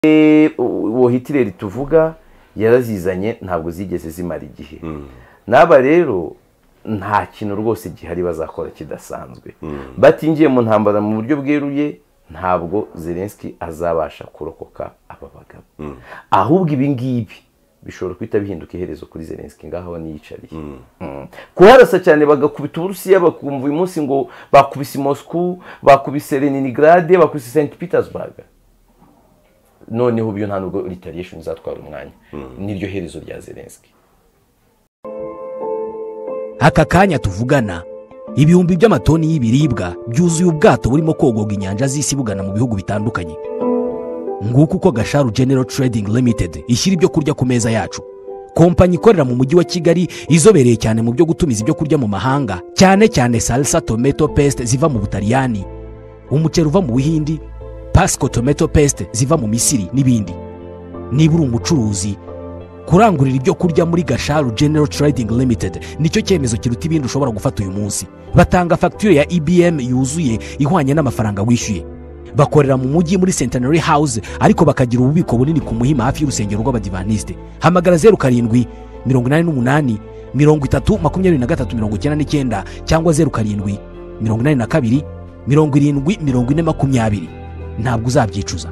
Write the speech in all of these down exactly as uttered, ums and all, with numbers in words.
uwo Hitler tuvuga yarazizanye ntabwo zigeze zimara igihe naba rero nta kintu rwose gihari bazakora kidasanzwe batingiye mu ntambara mu buryo bweruye ntabwo Zelensky azabasha kurokoka aba bagabo ahubwo ibi ngibi bishobora kwita bihinduka iherezo kuri Zelensky ngaho niyicariye kuharasa cyane bagakubita Uburusiya bakumva uyu munsi ngo bakubise Moscow bakubise Leningrad bakubise Saint Petersburg noneho byo nta nubwo retaliation izatwara umwanya niryo herezo rya Zelensky. Aka kanya tuvugana ibihumbi by'amatoni y'ibiribwa byuzuye ubwato burimo kogoga inyanja z'isi bugana mu bihugu bitandukanye. Nguko uko Gasharu General Trading Limited ishyira ibyo kurya ku meza yacu. Kompanyi ikorera mu mujyi wa Kigali izobereye cyane mu byo gutumiza ibyo kurya mu mahanga, cyane cyane salsa tomato paste ziva mu Butaliyani, umuceri uva mu Buhindi, Pasco tomato paste ziva mu Misiri n'ibindi. Niba uri umucuruzi kurangurira ibyo kurya muri Gasharu General Trading Limited nicyo cyemezo kiruta ibindi ushobora gufata uyu munsi. Batanga facture ya E B M yuzuye ihwanye n'amafaranga wishyuye. Bakorera mu mujyi muri Centenary House ariko bakagira ububiko bunini ku Muhima hafi y'urusengero rw'Abadivaniste. Hamagara zero karindwi mirongo inani n'umunani mirongo itatu makumyabiri na gatatu mirongo icyenda n'icyenda cyangwa zero karindwi mirongo inani na kabiri mirongo irindwi mirongo ine makumyabiri. Ntabwo uzabyicuza.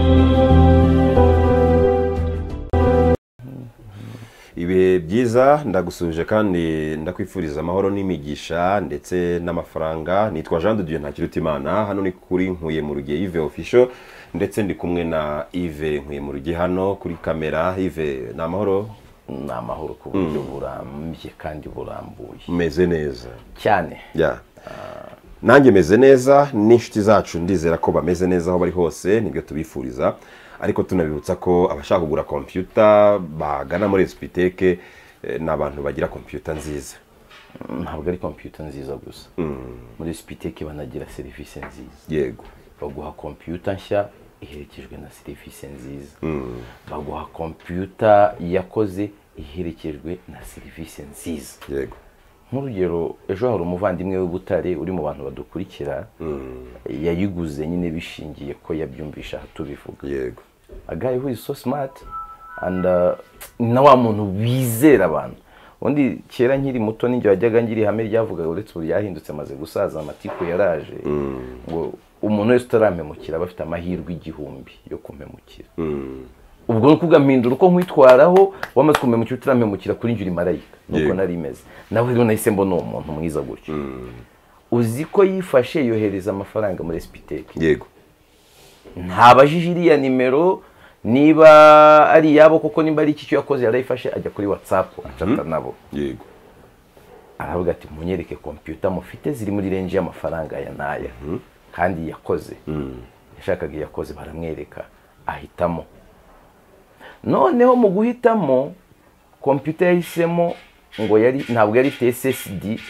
Ibe byiza ndagusuje kandi ndakwifuriza amahoro n'imigisha ndetse n'amafaranga. Nitwa Jean de Dieu Ntakirutimana, hano ni kuri Nkuye mu Rugiye Yves Official ndetse ndi kumwe na Yves Nkuye mu Rugiye hano kuri kamera. Yves, na amahoro? Na amahoro ku buryo burambye kandi burambuye. Meze neza cyane. Ya. Nanjye meze neza, n'inshuti zacu ndizera ko bameze neza aho bari hose, nibyo tubifuriza. Ariko tunabibutsa ko abashaka kugura computer bagana muri Spiteke n'abantu bagira computer nziza. Ntabwo ari computer nziza gusa. Muri Spiteke banagira service nziza. Yego. Baguha computer nshya iherekejwe na service nziza. Baguha computer yakoze iherekejwe na service nziza. Yego. Nk'urugero ejo hari umuvandimwe w'Ubutare uri mu bantu badukurikira yayiguze nyine bishingiye ko yabyumvisha tubivuga. Yego. A guy who is so smart and uh, na wa muntu bizera abantu. Undi kera nkiri muto ninjye wajyaga ngiri hame ryavuga uretse ubu yahindutse maze gusaza amatiku yaraje ngo umuntu wese utarampemukira bafite amahirwe igihumbi yo kumpemukira. Ubwo nukuga mpindura uko nkwitwaraho wamaze kumpemukira utarampemukira kuri njye uri marayika nuko nari meze. Nawe rero nahise mbona umuntu mwiza gutyo. Uzi ko yifashe yohereza amafaranga muri Spiteke. Yego. Ntabajije iriya nimero niba ari yabo koko nimba ari iki cyo yakoze yarayifashe ajya kuri WhatsApp acata nabo. Yego. Aravuga ati munyereke computer mufite ziri muri range y'amafaranga ya naya kandi yakoze. Yashakaga yakoze baramwereka ahitamo. Noneho mu guhitamo computer yahisemo ngo yari ntabwo yari ifite S S D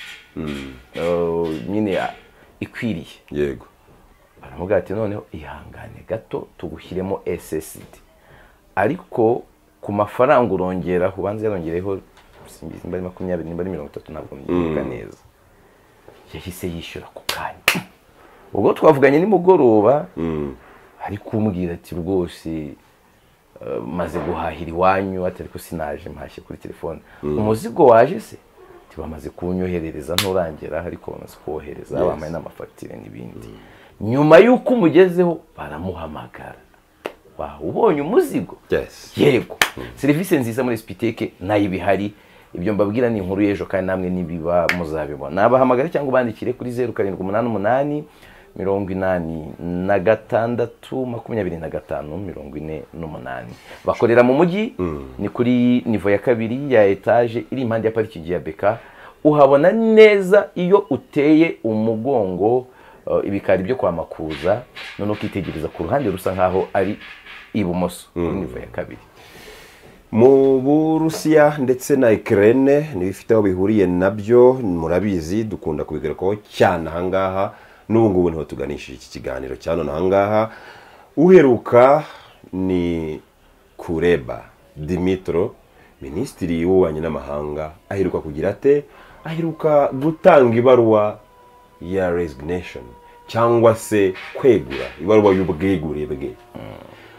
nyine ikwiriye. Yego. Baramuga ati noneho ihangane gato tugushyiremo S S D ariko ku mafaranga urongera kubanza yarongereho simba makumyabiri nimba mirongo itatu ntabwo mbyuka neza. Yahise yishyura ku kanya. Ubwo twavuganye ni mugoroba ari kumbwira ati rwose maze guhahira iwanyu atari ko sinaje mpashye kuri telefone. Umuzigo waje se tibamaze kunyoherereza nturangera ariko bamaze kohereza bamaye n'amafagitire n'ibindi. Nyuma yuko umugezeho baramuhamagara. Wa ubonye umuzigo? Yes. Yego. Service nziza muri Spiteke nayibihari. Ibyo mbabwira ni inkuru y'ejo kandi namwe nibiba muzabibona. Nabahamagara cyangwa bandikire kuri zero karindwi umunani umunani mirongo inani na gatandatu makumyabiri na gatanu mirongo ine n'umunani. Bakorera mu mujyi ni kuri nivo ya kabiri ya etage iri impande ya parking ya Beka. Uhabona neza iyo uteye umugongo ibikari byo kwa Makuza none ukitegereza ku ruhande rusa nkaho ari ibumoso nivo ya kabiri. Mu Burusiya ndetse na Ukraine nibifite aho bihuriye nabyo murabizi dukunda kubigarako cyane ahangaha n'ubu ngubu niho tuganishije iki kiganiro cyane ahangaha. Uheruka ni Kuleba Dimitro, Minisitiri w'Ububanyi n'Amahanga, aheruka kugira ate aheruka gutanga ibaruwa ya resignation cyangwa se kwegura ibaruwa y'ubwegure bwe.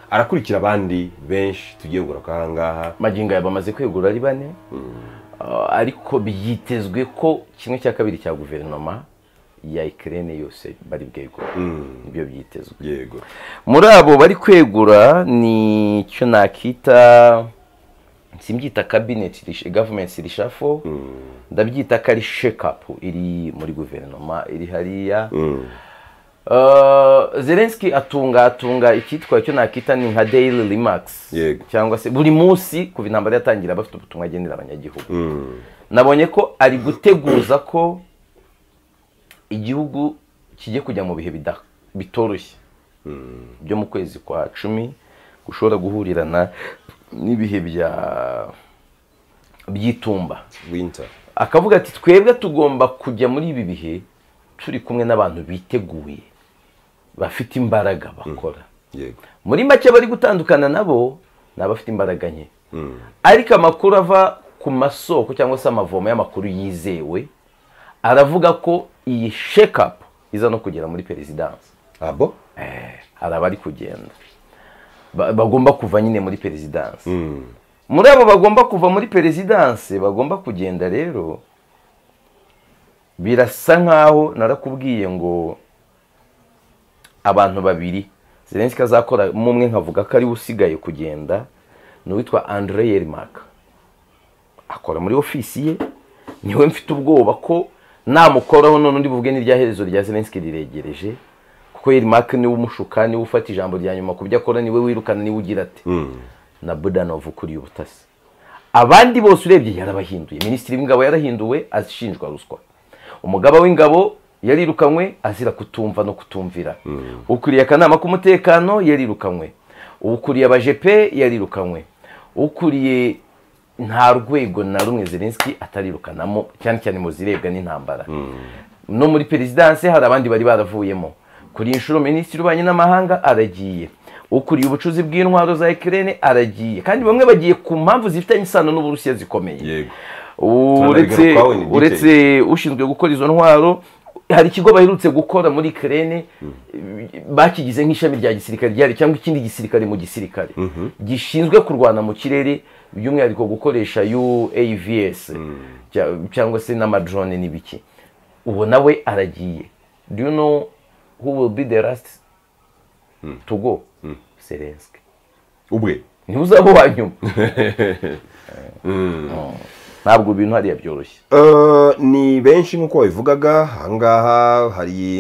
arakurikira abandi benshi tugiye kugura ko ahangaha magingo aya bamaze kwegura ari bane Uh, ariko byitezwe ko kimwe cya kabiri cya guverinoma ya Ukraine yose bari bwegura nibyo byitezwe. yego Muri abo bari kwegura ni cyo nakita simbyita cabinet government reshuffle ndabyita kari shake up iri muri guverinoma iri hariya. Uh, Zelensky atunga atunga ikitwa cyo nakita ni nka daily remarks cyangwa se buri munsi kuva intambara yatangira bafite ubutumwa agendera abanyagihugu. mm. Nabonye ko ari guteguza ko igihugu kijye kujya mu bihe bitoroshye mm. byo mu kwezi kwa cumi gushobora guhurirana n'ibihe bya byitumba winter. Akavuga ati twebwe tugomba kujya muri ibi bihe turi kumwe n'abantu biteguye bafite imbaraga bakora. mm. yego Muri make bari gutandukana nabo n'abafite imbaraga nke. mm. Ariko amakuru ava ku masoko cyangwa se amavomo y'amakuru yizewe aravuga ko iyi shake up iza no kugera muri perezidansi. abo eh hari abari kugenda ba, bagomba kuva nyine muri perezidansi. mm. Muri abo bagomba kuva muri perezidansi bagomba kugenda rero birasa nkaho narakubwiye ngo abantu babiri Zelensky azakora mumwe nkavuga ko ari usigaye kugenda no witwa Andrei Yermak akora muri ofisi ye niwe mfite ubwoba ko namukoraho none undi buvuge n'irya herezo rya Zelensky riregereje kuko Yermak ni umushuka ni ufata ijambo rya nyuma kubyo akora niwe wirukana ni ugira ati mm. na Budanov kuri ubutasi. Abandi bose urebye yarabahinduye. Minisitiri w'ingabo yarahinduwe ashinjwa ruswa. Umugaba w'ingabo yarirukanywe azira kutumva no kutumvira. mm. Ukuriye akanama k'umutekano yarirukanywe. Ukuriye abajepe yarirukanywe. Ukuriye nta rwego na rumwe Zelensky atarirukanamo cyane cyane mu zirebwa n'intambara. mm. No muri perezidansi hari abandi bari baravuyemo. Kuri inshuro minisitiri w'ububanyi n'amahanga aragiye. Ukuriye ubucuzi bw'intwaro za Ukraine aragiye kandi bamwe bagiye ku mpamvu zifitanye isano n'Uburusiya zikomeye. yego uretse uretse ushinzwe gukora izo ntwaro hari ikigo baherutse gukora muri Ukraine mm. bakigize nk'ishami rya gisirikare ryari cyangwa ikindi gisirikare mu gisirikare mm -hmm. gishinzwe kurwana mu kirere by'umwihariko gukoresha U A V S mm. cyangwa se n'amadrone n'ibiki. Ubu nawe aragiye. Do you know who will be the last mm. to go? mm. Zelensky ubwe ni uzabo wanyuma. Ntabwo ibintu hariya byoroshye. uh, ni benshi nkuko bivugaga ahangaha hari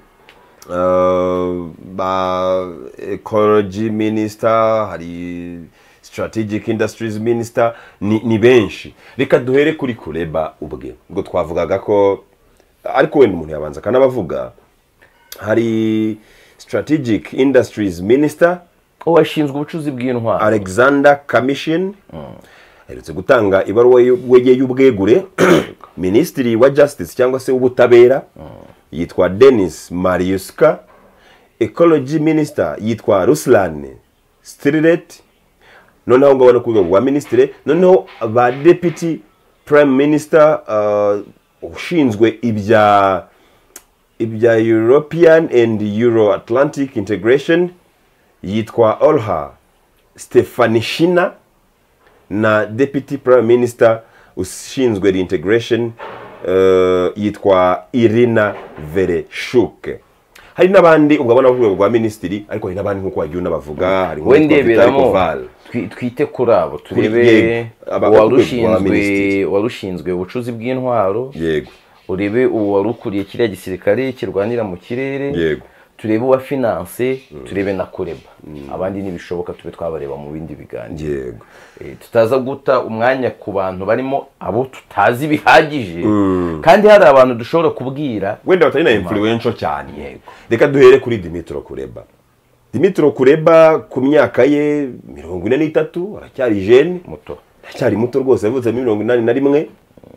uh, ba ecology minister, hari strategic industries minister, ni, ni benshi. Reka duhere kuri Kuleba ubwe ubwo twavugaga ko ariko wenda umuntu yabanza kanabavuga. Hari strategic industries minister washinzwe ubucuzi bw'intwaro Alexander Kamishin aherutse mm. gutanga ibaruwa wegeye y'ubwegure. Ministry wa justice cyangwa se ubutabera mm. yitwa Denis Mariuska. Ecology minister yitwa Ruslan Strilet. Noneho ngabona kuvuga wa ministry noneho ba deputy prime minister uh, ushinzwe ibya ibya European and Euro-Atlantic integration yitwa Olha Stefanishina na deputy prime minister ushinzwe reintegration uh, yitwa Irina Vereshchuk. Hari nabandi ugabona vuga rwa ministry ariko hari nabandi nkuko wagiye unabavuga. Hari nko twite kurabo turebe warushinzwe warushinzwe ubucuzi bw'intwaro. yego urebe uwarukuriye kiriya gisirikare kirwanira mu kirere. yego turebe wa finance mm. turebe na Kuleba. mm. abandi nibishoboka tube twabareba mu bindi biganiro. yego e, tutaza guta umwanya ku bantu barimo abo tutazi bihagije. mm. kandi hari abantu dushobora kubwira wenda batari na influential cyane. yego reka duhere kuri Dmytro Kuleba. Dmytro Kuleba ku myaka ye mirongo ine n'itatu aracyari jeune muto aracyari muto rwose yavutse muri mirongo inani na rimwe.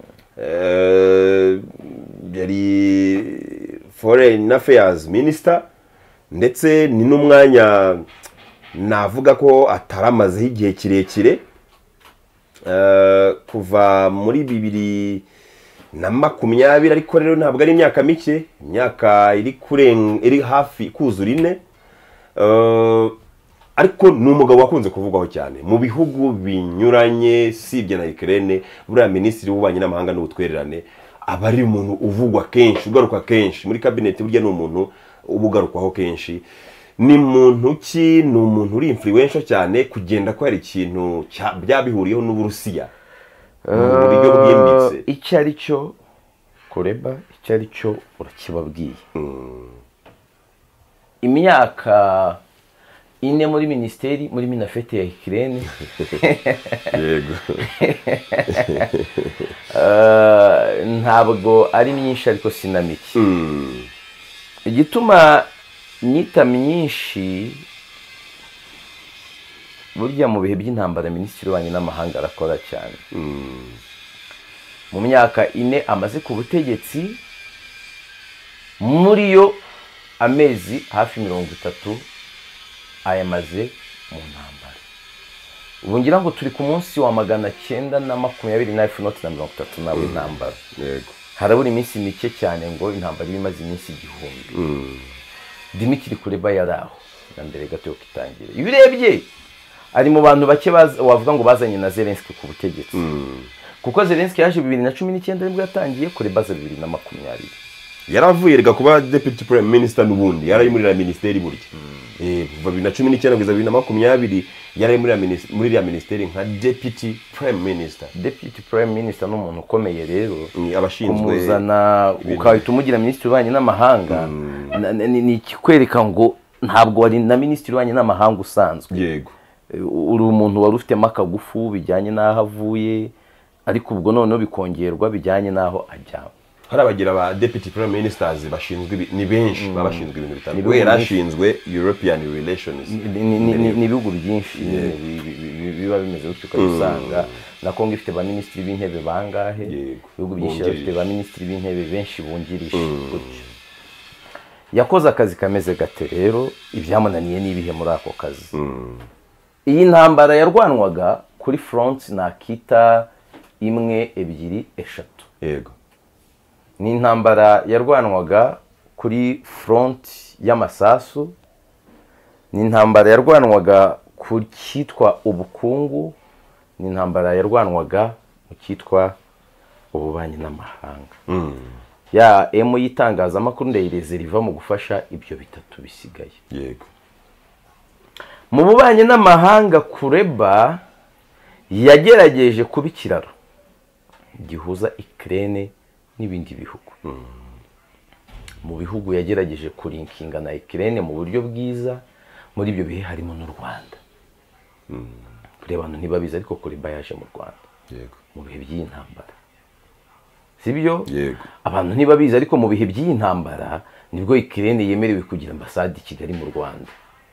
eh yari foreign affairs minister ndetse ni n'umwanya navuga ko ataramaze igihe kirekire. uh, kuva muri bibiri na makumyabiri ariko rero ntabwo ari imyaka mike, imyaka iri kurenga iri hafi kuzura ine. uh, ariko ni umugabo wakunze kuvugwaho cyane mu bihugu binyuranye sibye na Ukraine. Buriya minisitiri w'ububanyi n'amahanga n'ubutwererane aba ari umuntu uvugwa kenshi, ugaruka kenshi muri kabineti. Burya ni umuntu ubugarukwaho kenshi. Ni muntu ki? Ni umuntu uri influential cyane kugenda ko hari ikintu byabihuriyeho n'Uburusiya mu buryo bwimbitse. Icyo ari cyo Kuleba, icyo ari cyo urakibabwiye. Imyaka ine muri ministeri muri minafete ya Ukraine. Yego. Ntabwo ari myinshi ariko sinamiki. Igituma nyita myinshi, burya mu bihe by'intambara minisitiri w'ububanyi n'amahanga arakora cyane. Mu myaka ine amaze ku butegetsi, muri yo amezi hafi mirongo itatu ayamaze mu ntambara. Ubu ngira ngo turi ku munsi wa magana cyenda na makumyabiri na finoti na mirongo itatu nawe intambara. Yego. Harabura iminsi mike cyane ngo intambara imaze iminsi igihumbi. Dimitri Kuleba yaraho na mbere gato yo kitangira. Iyo urebye ari mu bantu bake wavuga ngo bazanye na Zelensky ku butegetsi. Kuko Zelensky yaje bibiri na cumi n'icyenda nibwo yatangiye, Kuleba za bibiri na makumyabiri. Yaravuye rega kuba deputy prime minister n'ubundi yari muri la ministeri burya. Eh kuva bibiri na cumi n'icyenda kugeza bibiri na makumyabiri yari muri la ministeri muri la ministeri nka deputy prime minister. Deputy prime minister n'umuntu ukomeye rero abashinzwe kumuzana ukahita umugira minisitiri w'ububanyi n'amahanga. Ni kikwereka ngo ntabwo wari na minisitiri w'ububanyi n'amahanga usanzwe. Yego. Uri umuntu wari ufite makagufu bijyanye naho avuye, ariko ubwo noneho bikongerwa bijyanye naho ajya. Hari abagira ba deputy prime ministers bashinzwe ni benshi babashinzwe ibintu bitandukanye. Yarashinzwe European relations. Ni ibihugu byinshi biba bimeze gutyo ukabisanga. Na Kongo ifite ba minisitiri b'intebe bangahe, ibihugu byinshi bifite ba minisitiri b'intebe benshi bungirije gutyo. Yakoze akazi kameze gate rero, ibyamunaniye n'ibihe muri ako kazi. Iyi ntambara yarwanwaga kuri front nakita imwe ebyiri eshatu. Yego. Ni intambara yarwanwaga kuri front y'amasasu, ni intambara yarwanwaga ku cyitwa ubukungu, ni intambara yarwanwaga mu cyitwa ububanyi n'amahanga. Ya emu y'itangazamakuru ndayireze riva mu gufasha ibyo bitatu bisigaye. Yego. Mu bubanyi n'amahanga Kuleba yagerageje kuba ikiraro gihuza Ukraine n'ibindi bihugu. Mu bihugu yagerageje kurinkinga na Ukraine mu buryo bwiza, muri ibyo bihe harimo n'u Rwanda. Kureba abantu ntibabizi ariko Kuleba yaje mu Rwanda. Yego. Mu bihe by'iyi ntambara. Sibyo? Yego. Abantu ntibabizi ariko mu bihe by'iyi ntambara nibwo Ukraine yemerewe kugira ambasade i Kigali mu Rwanda.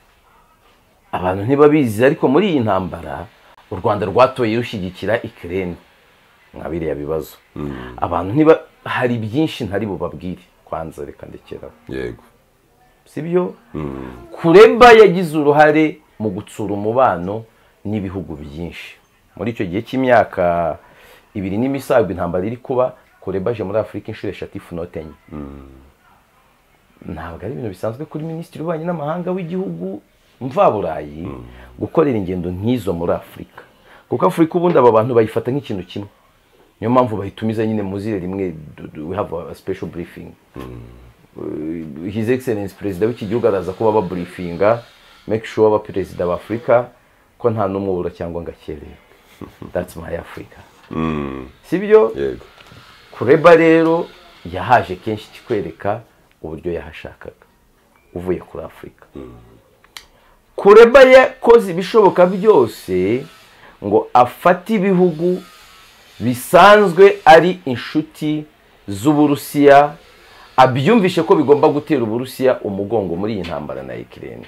Abantu ntibabizi ariko muri iyi ntambara u Rwanda rwatoye rushyigikira Ukraine. Mwabiriya bibazo. Abantu ntiba hari byinshi ntari bubabwire, kwanza reka ndekera. Yego. Sibyo? Kuleba yagize uruhare mu gutsura umubano n'ibihugu byinshi. Muri icyo gihe cy'imyaka ibiri n'imisago intambara iri kuba, Kuleba aje muri Afurika inshuro eshatu ifunote enye. Ntabwo ari ibintu bisanzwe kuri minisitiri w'ububanyi n'amahanga w'igihugu mvaburayi gukorera ingendo nk'izo muri Afurika. Kuko Afurika ubundi aba bantu bayifata nk'ikintu kimwe. Niyo mpamvu bahitumiza nyine muzire rimwe, we have a special briefing. His Excellency President w'iki gihugu araza kuba ba briefinga, make sure aba President wa Afurika ko nta numwe ubura cyangwa ngakereye. That's my Africa. Sibyo? Yego. Kuleba rero yahaje kenshi kikwereka uburyo yahashakaga uvuye kuri Afurika. Kuleba yakoze ibishoboka byose ngo afate ibihugu bisanzwe ari inshuti z'Uburusiya, abyumvishe ko bigomba gutera Uburusiya umugongo muri iyi ntambara na Ukraine.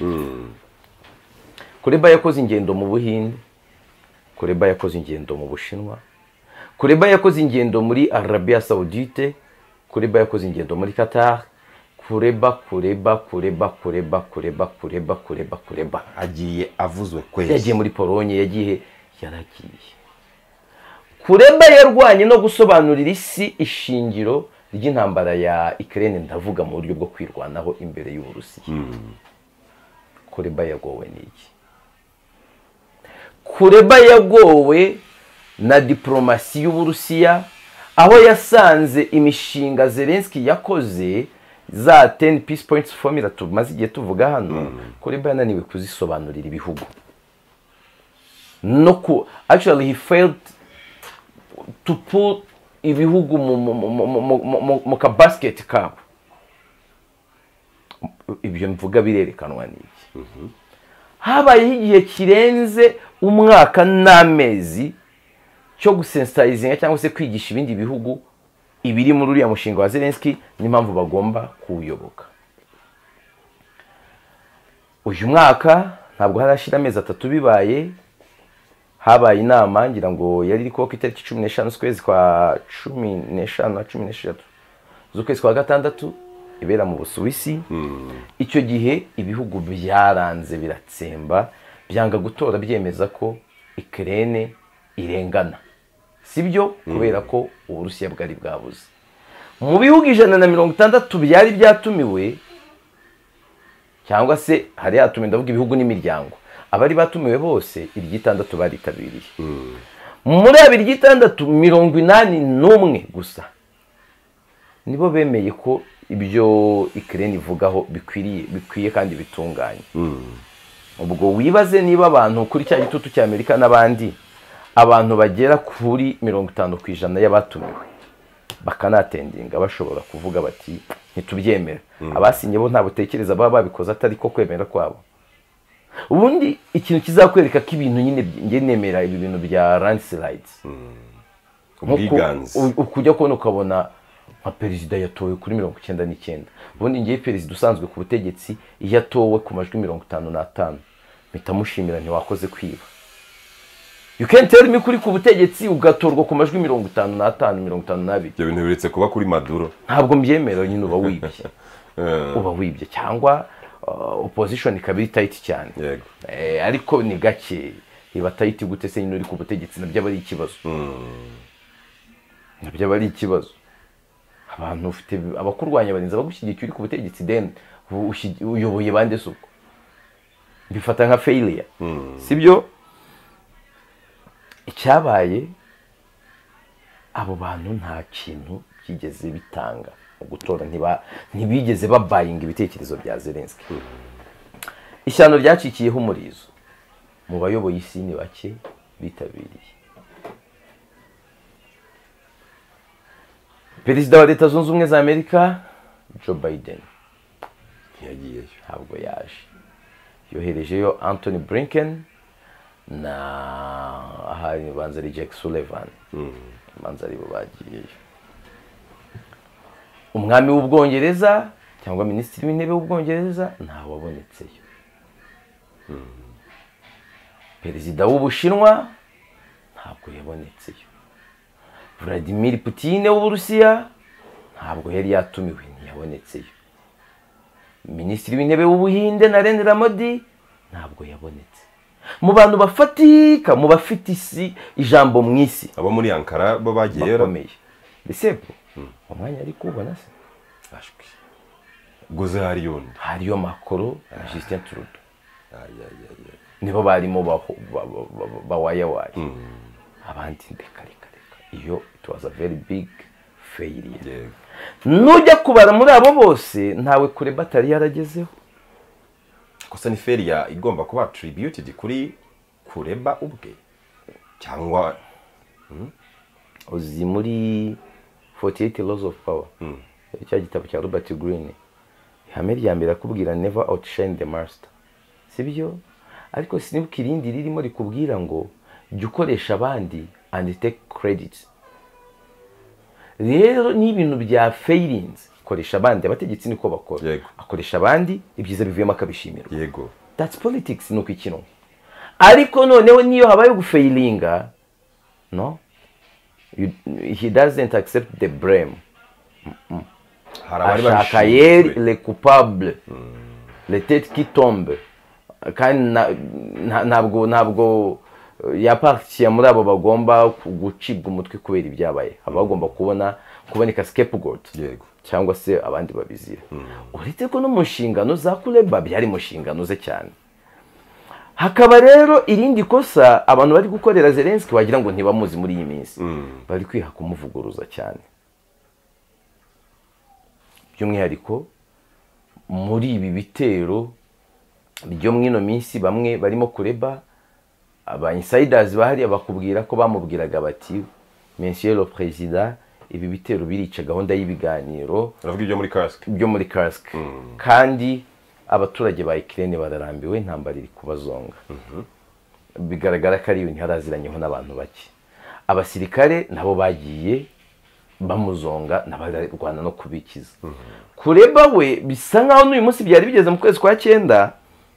Kuleba yakoze ingendo mu Buhinde, Kuleba yakoze ingendo mu Bushinwa, Kuleba yakoze ingendo muri Arabia Saudite, Kuleba yakoze ingendo muri Qatar. Kuleba Kuleba Kuleba Kuleba Kuleba Kuleba Kuleba Kuleba agiye avuzwe kwezi. Yagiye muri Polonye, yagiye yaragiye. Kuleba yarwanye no gusobanurira isi ishingiro ry'intambara ya Ukraine, ndavuga mu buryo bwo kwirwanaho imbere y'Uburusiya. Kuleba yagowe n'iki? Kuleba yagowe na diplomasi y'Uburusiya, aho yasanze imishinga Zelensky yakoze za ten peace points formula tumaze igihe tuvuga hano, Kuleba yananiwe kuzisobanurira ibihugu. No ku actually he failed to put ibihugu mu ka basket kabo. Ibyo mvuga birerekanwa n'iki? Habaye igihe kirenze umwaka n'amezi cyo gusensitizinga cyangwa se kwigisha ibindi bihugu ibiri muri uriya mushinga wa Zelensky n'impamvu bagomba kuwuyoboka. Uyu mwaka ntabwo harashira amezi atatu bibaye, habaye inama ngira ngo yari iri kuba ku itariki cumi n'eshanu z'ukwezi kwa cumi n'eshanu na cumi n'eshatu z'ukwezi kwa gatandatu ibera mu Busuwisi. Icyo gihe ibihugu byaranze biratsemba, byanga gutora byemeza ko Ukraine irengana, sibyo? Kubera ko Uburusiya bwari bwabuze. Mu bihugu ijana na mirongo itandatu byari byatumiwe, cyangwa se hari hatumiwe, ndavuga ibihugu n'imiryango, abari batumiwe bose iryitandatu baritabiriye. Muri abiri ryitandatu mirongo inani n'umwe gusa nibo bemeye ko ibyo Ukraine ivugaho bikwiriye bikwiye kandi bitunganye. Ubwo wibaze niba abantu kuri cya gitutu cya Amerika n'abandi, abantu bagera kuri mirongo itanu ku ijana y'abatumiwe bakanatendinga bashobora kuvuga bati ntitubyemera. Abasinye bo nta butekereza baba babikoze atari ko kwemera kwabo. Ubundi ikintu kizakwereka ko ibintu nyine nge nemera ibi bintu bya landslides, ubwiganze, ukujya kubona ukabona nka perezida yatowe kuri mirongo icyenda n'icyenda. Ubundi ngiye perezida usanzwe ku butegetsi iyo atowe ku majwi mirongo itanu n'atanu mpita mushimira ntiwakoze kwiba. You can't tell me kuri ku butegetsi ugatorwa ku majwi mirongo itanu n'atanu mirongo itanu n'abiri. Ibyo bintu biretse kuba kuri Maduro. Ntabwo mbyemera, nyine uba wibye. Uba wibye cyangwa uh, opposition ikaba iri tight cyane. Yego. Eh, ariko ni gake iba tight gute se nyine uri ku butegetsi, nabyo bari ikibazo. Nabyo bari ikibazo. Abantu ufite abakurwanya barinze abagushyigikiye uri ku butegetsi, then uyoboye bande suko bifata nka failure. Sibyo? Icyabaye abo bantu nta kintu kigeze bitanga mu gutora, ntiba ntibigeze babayinga ibitekerezo bya Zelensky. Ishyano ryacikiyeho umurizo mu bayoboye isi ni bake bitabiriye. Perezida wa Leta Zunze Ubumwe za Amerika Joe Biden yagiyeyo, ntabwo yaje. Yoherejeyo Anthony Blinken na ahari banzari Jake Sullivan. Banzari bo bagiyeyo. Umwami w'Ubwongereza cyangwa minisitiri w'intebe w'Ubwongereza nta wabonetseyo. Perezida w'Ubushinwa ntabwo yabonetseyo. Vladimir Putin w'Uburusiya ntabwo yari yatumiwe, ntiyabonetseyo. Minisitiri w'intebe w'Ubuhinde Narendra Modi ntabwo yabonetse. Mu bantu bafatika, mu bafite isi ijambo mu isi, abo muri Ankara bo bagiyeyo bakomeye. Mbese umwanya ari kubona se ashwi guze hari yundi hariyo Macron na Justin Trudeau. Nibo barimo bawaya waye. Abandi ndeka reka reka. Iyo it was a very big failure. Nujya kubara muri abo bose ntawe Kuleba atari yaragezeho. Kosa ni failure igomba kuba attributed kuri Kuleba ubwe cyangwa uzi muri forty-eight laws of power, cya gitabo cya Robert Greene, ihame rya mbere akubwira never outshine the master, sibyo? Ariko sinibuka irindi ririmo rikubwira ngo jya ukoresha abandi and take credit. Rero ni ibintu bya failings, koresha abandi, abategetsi niko bakora, akoresha abandi ibyiza bivuyemo akabishimira. Yego, that's politics, nuko ikintu. Ariko noneho niyo habaye gufailinga, no, you, he doesn't accept the blame. Ashaka yeri le coupable, le tête qui tombe. Kandi ntabwo ntabwo yapartiye muri abo bagomba gucibwa umutwe kubera ibyabaye. Aba bagomba kubona kuboneka scapegoat. Yego, cyangwa se abandi babizira. Uretse ko no mu nshingano za Kuleba byari mu nshingano ze cyane. hakaba rero irindi kosa abantu bari gukorera Zelensky wagira ngo ntibamuzi muri iyi minsi bari kwiha kumuvuguruza cyane, by'umwihariko muri ibi bitero byo mwino minsi bamwe barimo kureba aba insiders bahari bakubwira ko bamubwiraga bati Monsieur le Président, ibi bitero birica gahunda y'ibiganiro aravuga ibyo muri Kursk byo muri Kursk kandi abaturage ba Ukraine bararambiwe intambara iri kubazonga. Bigaragara ko ari ibintu haraziranyeho n'abantu bake, abasirikare nabo bagiye bamuzonga n'abarwana no kubikiza. Kureba we bisa nkaho n'uyu munsi byari bigeze mu kwezi kwa cyenda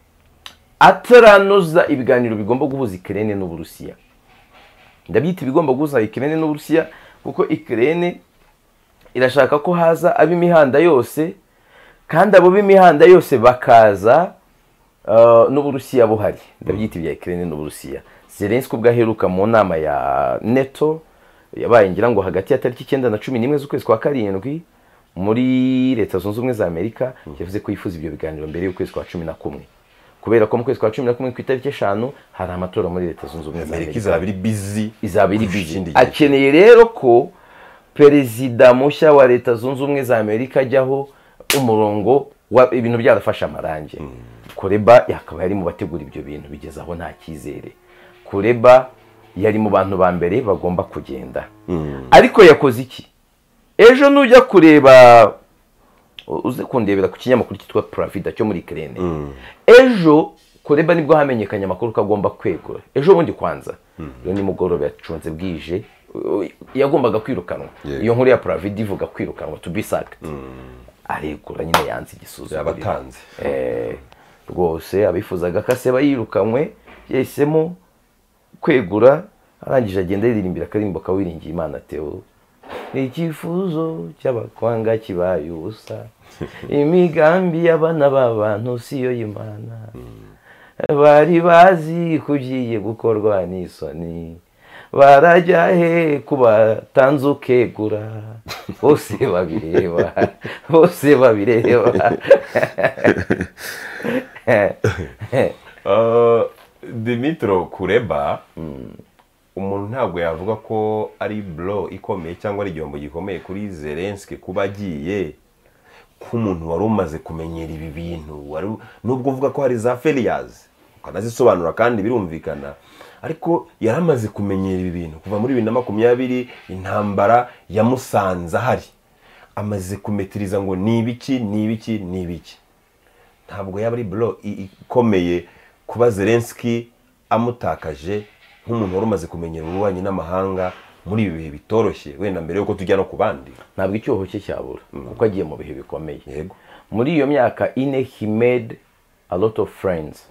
ataranoza ibiganiro bigomba guhuza Ukraine n'Uburusiya. Ndabyita ibigomba guhuza Ukraine n'Uburusiya kuko Ukraine irashaka ko haza ab'imihanda yose kandi abo b'imihanda yose bakaza uh, n'Uburusiya buhari. Ndabyita ibya Ukraine n'Uburusiya. Zelensky ubwo aheruka mu nama ya NATO yabaye ngira ngo hagati ya tariki icyenda na cumi n'imwe z'ukwezi kwa karindwi muri Leta Zunze Ubumwe za Amerika, yavuze ko yifuza ibyo biganiro mbere y'ukwezi kwa cumi na kumwe, kubera ko mu kwezi kwa cumi na kumwe ku itariki eshanu hari amatora muri Leta Zunze Ubumwe za Amerika. Izaba iri busy, izaba iri busy. Akeneye rero ko perezida mushya wa Leta Zunze Ubumwe za Amerika ajyaho umurongo wa ibintu byarafasha amarange. Kureba yakaba yari mu bategura ibyo bintu bigeze aho nta kizere. Kureba yari mu bantu ba mbere bagomba kugenda. Ariko yakoze iki? Ejo nujya kureba uze kundebera ku kinyamakuru cyitwa Pravda cyo muri Ukraine. Ejo Kureba nibwo hamenyekanye amakuru ko agomba kwegura. Ejo bundi kwanza rero ni mugoroba yacunze bwije yagombaga kwirukanwa. Iyo nkuru ya Pravda ivuga kwirukanwa to be sacked. Aregura nyine yanze igisubizo yabatanze. Eh rwose abifuzaga kaseba yirukanwe yahisemo kwegura, arangije agenda yiririmbira akarimbo kawiringiye Imana Theo. Ikifuzo cy'abakwanga kibaye ubusa, imigambi y'abana b'abantu siyo y'Imana, bari bazi kugiye gukorwa n'isoni, barajya he kubatanze ukegura, bose babireba bose babireba. Dmytro Kuleba umuntu ntabwo yavuga ko ari blow ikomeye cyangwa ari igihombo gikomeye kuri Zelensky kuba agiye k'umuntu wari umaze kumenyera ibi bintu, wari nubwo uvuga ko hari za failures ukanazisobanura kandi birumvikana, ariko yaramaze kumenyera ibi bintu kuva muri bibiri na makumyabiri intambara yamusanze ahari, amaze kumetiriza ngo ni ibiki ni ibiki ni ibiki. Ntabwo yaba ari blow ikomeye kuba Zelensky amutakaje nk'umuntu wari umaze kumenyera ububanyi n'amahanga muri ibi bihe bitoroshye, wenda mbere yuko tujya no ku bandi. Ntabwo icyoho cye cyabura kuko agiye mu bihe bikomeye. Yego. Muri iyo myaka ine he made a lot of friends.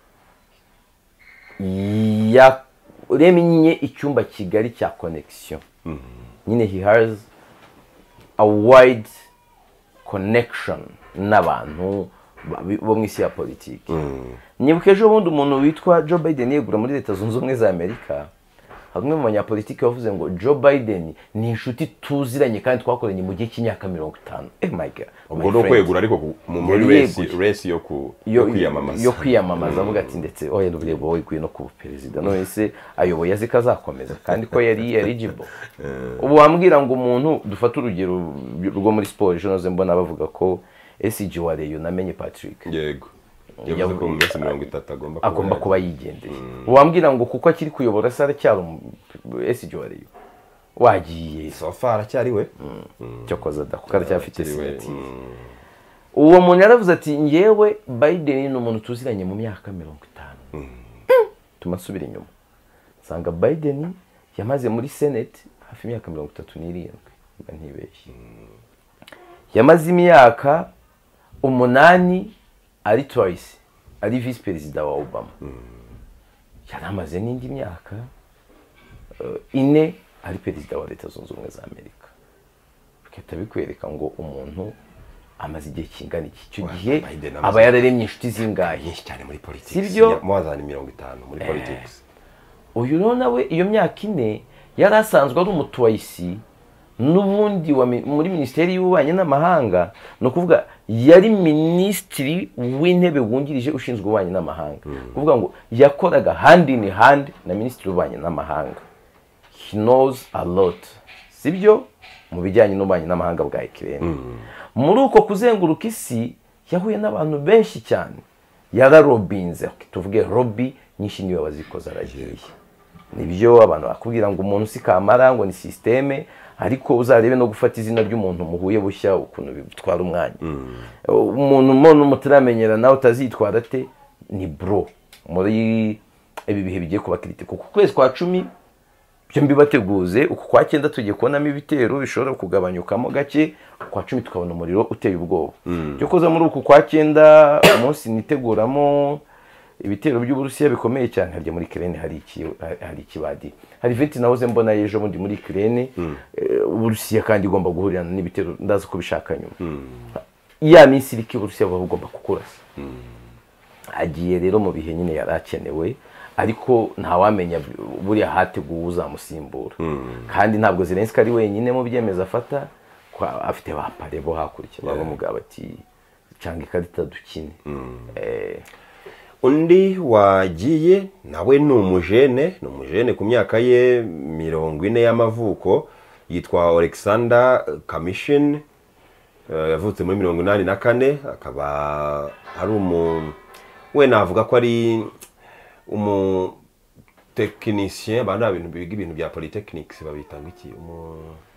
Yaremye icyumba kigari cya connection. Nyine he has a wide connection n'abantu bo mu isi ya politiki. Nibuka ejo bundi umuntu witwa Joe Biden yegura muri Leta Zunze Ubumwe za Amerika, hamwe mu banyapolitiki bavuze ngo Joe Biden ni inshuti tuziranye kandi twakoranye mu gihe cy'imyaka mirongo itanu. Eh my god. Ubwo no kwegura ariko muri race race yo ku yo kwiyamamaza. Yo kwiyamamaza avuga ati ndetse oya n'uburebo wowe kwiye no ku perezida. None se ayoboye azikazakomeza kandi ko yari eligible. Ubu wambwira ngo umuntu dufata urugero rwo muri sport ejo noze mbona bavuga ko S G Wareyo namenye Patrick. Yego. Yavuze ko mu minsi mirongo itatu agomba kuba agomba kuba yigendeye. Wambwira ngo kuko akiri kuyobora sara cyaro S G Wareyo wagiye so far cyari we cyokoza da kuko aracyafite senti. Uwo muntu yaravuze ati ngewe Biden ni umuntu tuziranye mu myaka mirongo itanu. Tumasubira inyuma sanga Biden yamaze muri Senate hafi imyaka mirongo itatu n'irindwi ntibeshye. Yamaze imyaka umunani ari twice ari vice perezida wa Obama. Yaramaze n'indi myaka uh, ine ari perezida wa Leta Zunze Ubumwe za Amerika. Bikata bikwereka ngo umuntu amaze igihe kingana iki cyo gihe aba yararemye inshuti zingahe cyane muri politics. Sibyo mwazana mirongo itanu muri politics. Uyu rero nawe iyo myaka ine yarasanzwe ari umutwayisi n'ubundi muri Minisiteri y'Ububanyi n'Amahanga, no kuvuga yari minisitiri w'intebe wungirije ushinzwe ububanyi n'amahanga kuvuga ngo yakoraga hand in hand na minisitiri w'ububanyi n'amahanga. He knows a lot, sibyo, mu bijyanye n'ububanyi n'amahanga bwa Ukraine. Muri uko kuzenguruka isi yahuye n'abantu benshi cyane, yararobinze, tuvuge lobby nyinshi niwe wazikoze aragiye. Nibyo abantu bakubwira ngo umuntu si kamara ngo ni systeme, ariko uzarebe no gufata izina ry'umuntu muhuye bushya ukuntu bitwara umwanya. Umuntu umuntu mutaramenyera nawe utazitwara te ni bro muri ibi bihe bigiye kuba kritiko. Ku kwezi kwa cumi byo mbibateguze, uku kwa cyenda tugiye kubonamo ibitero bishobora kugabanyukamo gake, kwa cumi tukabona umuriro uteye ubwoba. Cyo koza muri uku kwa cyenda umunsi niteguramo ibitero by'Uburusiya bikomeye cyane. Harya muri Ukraine hari iki hari ikibadi, hari event nahoze mbona ejo bundi muri Ukraine. Uburusiya kandi igomba guhurirana n'ibitero ndazi ko bishaka nyuma. Ya minsi iriki Uburusiya bagomba kukurasa. Agiye rero mu bihe nyine yarakenewe, ariko nta wamenya buriya hateguwe uzamusimbura. Kandi ntabwo Zelensky ari wenyine mu byemeza afata, afite bapare bo hakurya baba mugabo ati cyangwa ikarita dukine. eh Undi wagiye nawe ni umujene, ni umujene ku myaka ye mirongo ine y'amavuko, yitwa Alexander Kamishin. Uh, yavutse muri mirongo inani na kane, akaba ari umu we navuga ko ari umu technicien, bana bintu biga ibintu bya polytechnics babitanga iki umu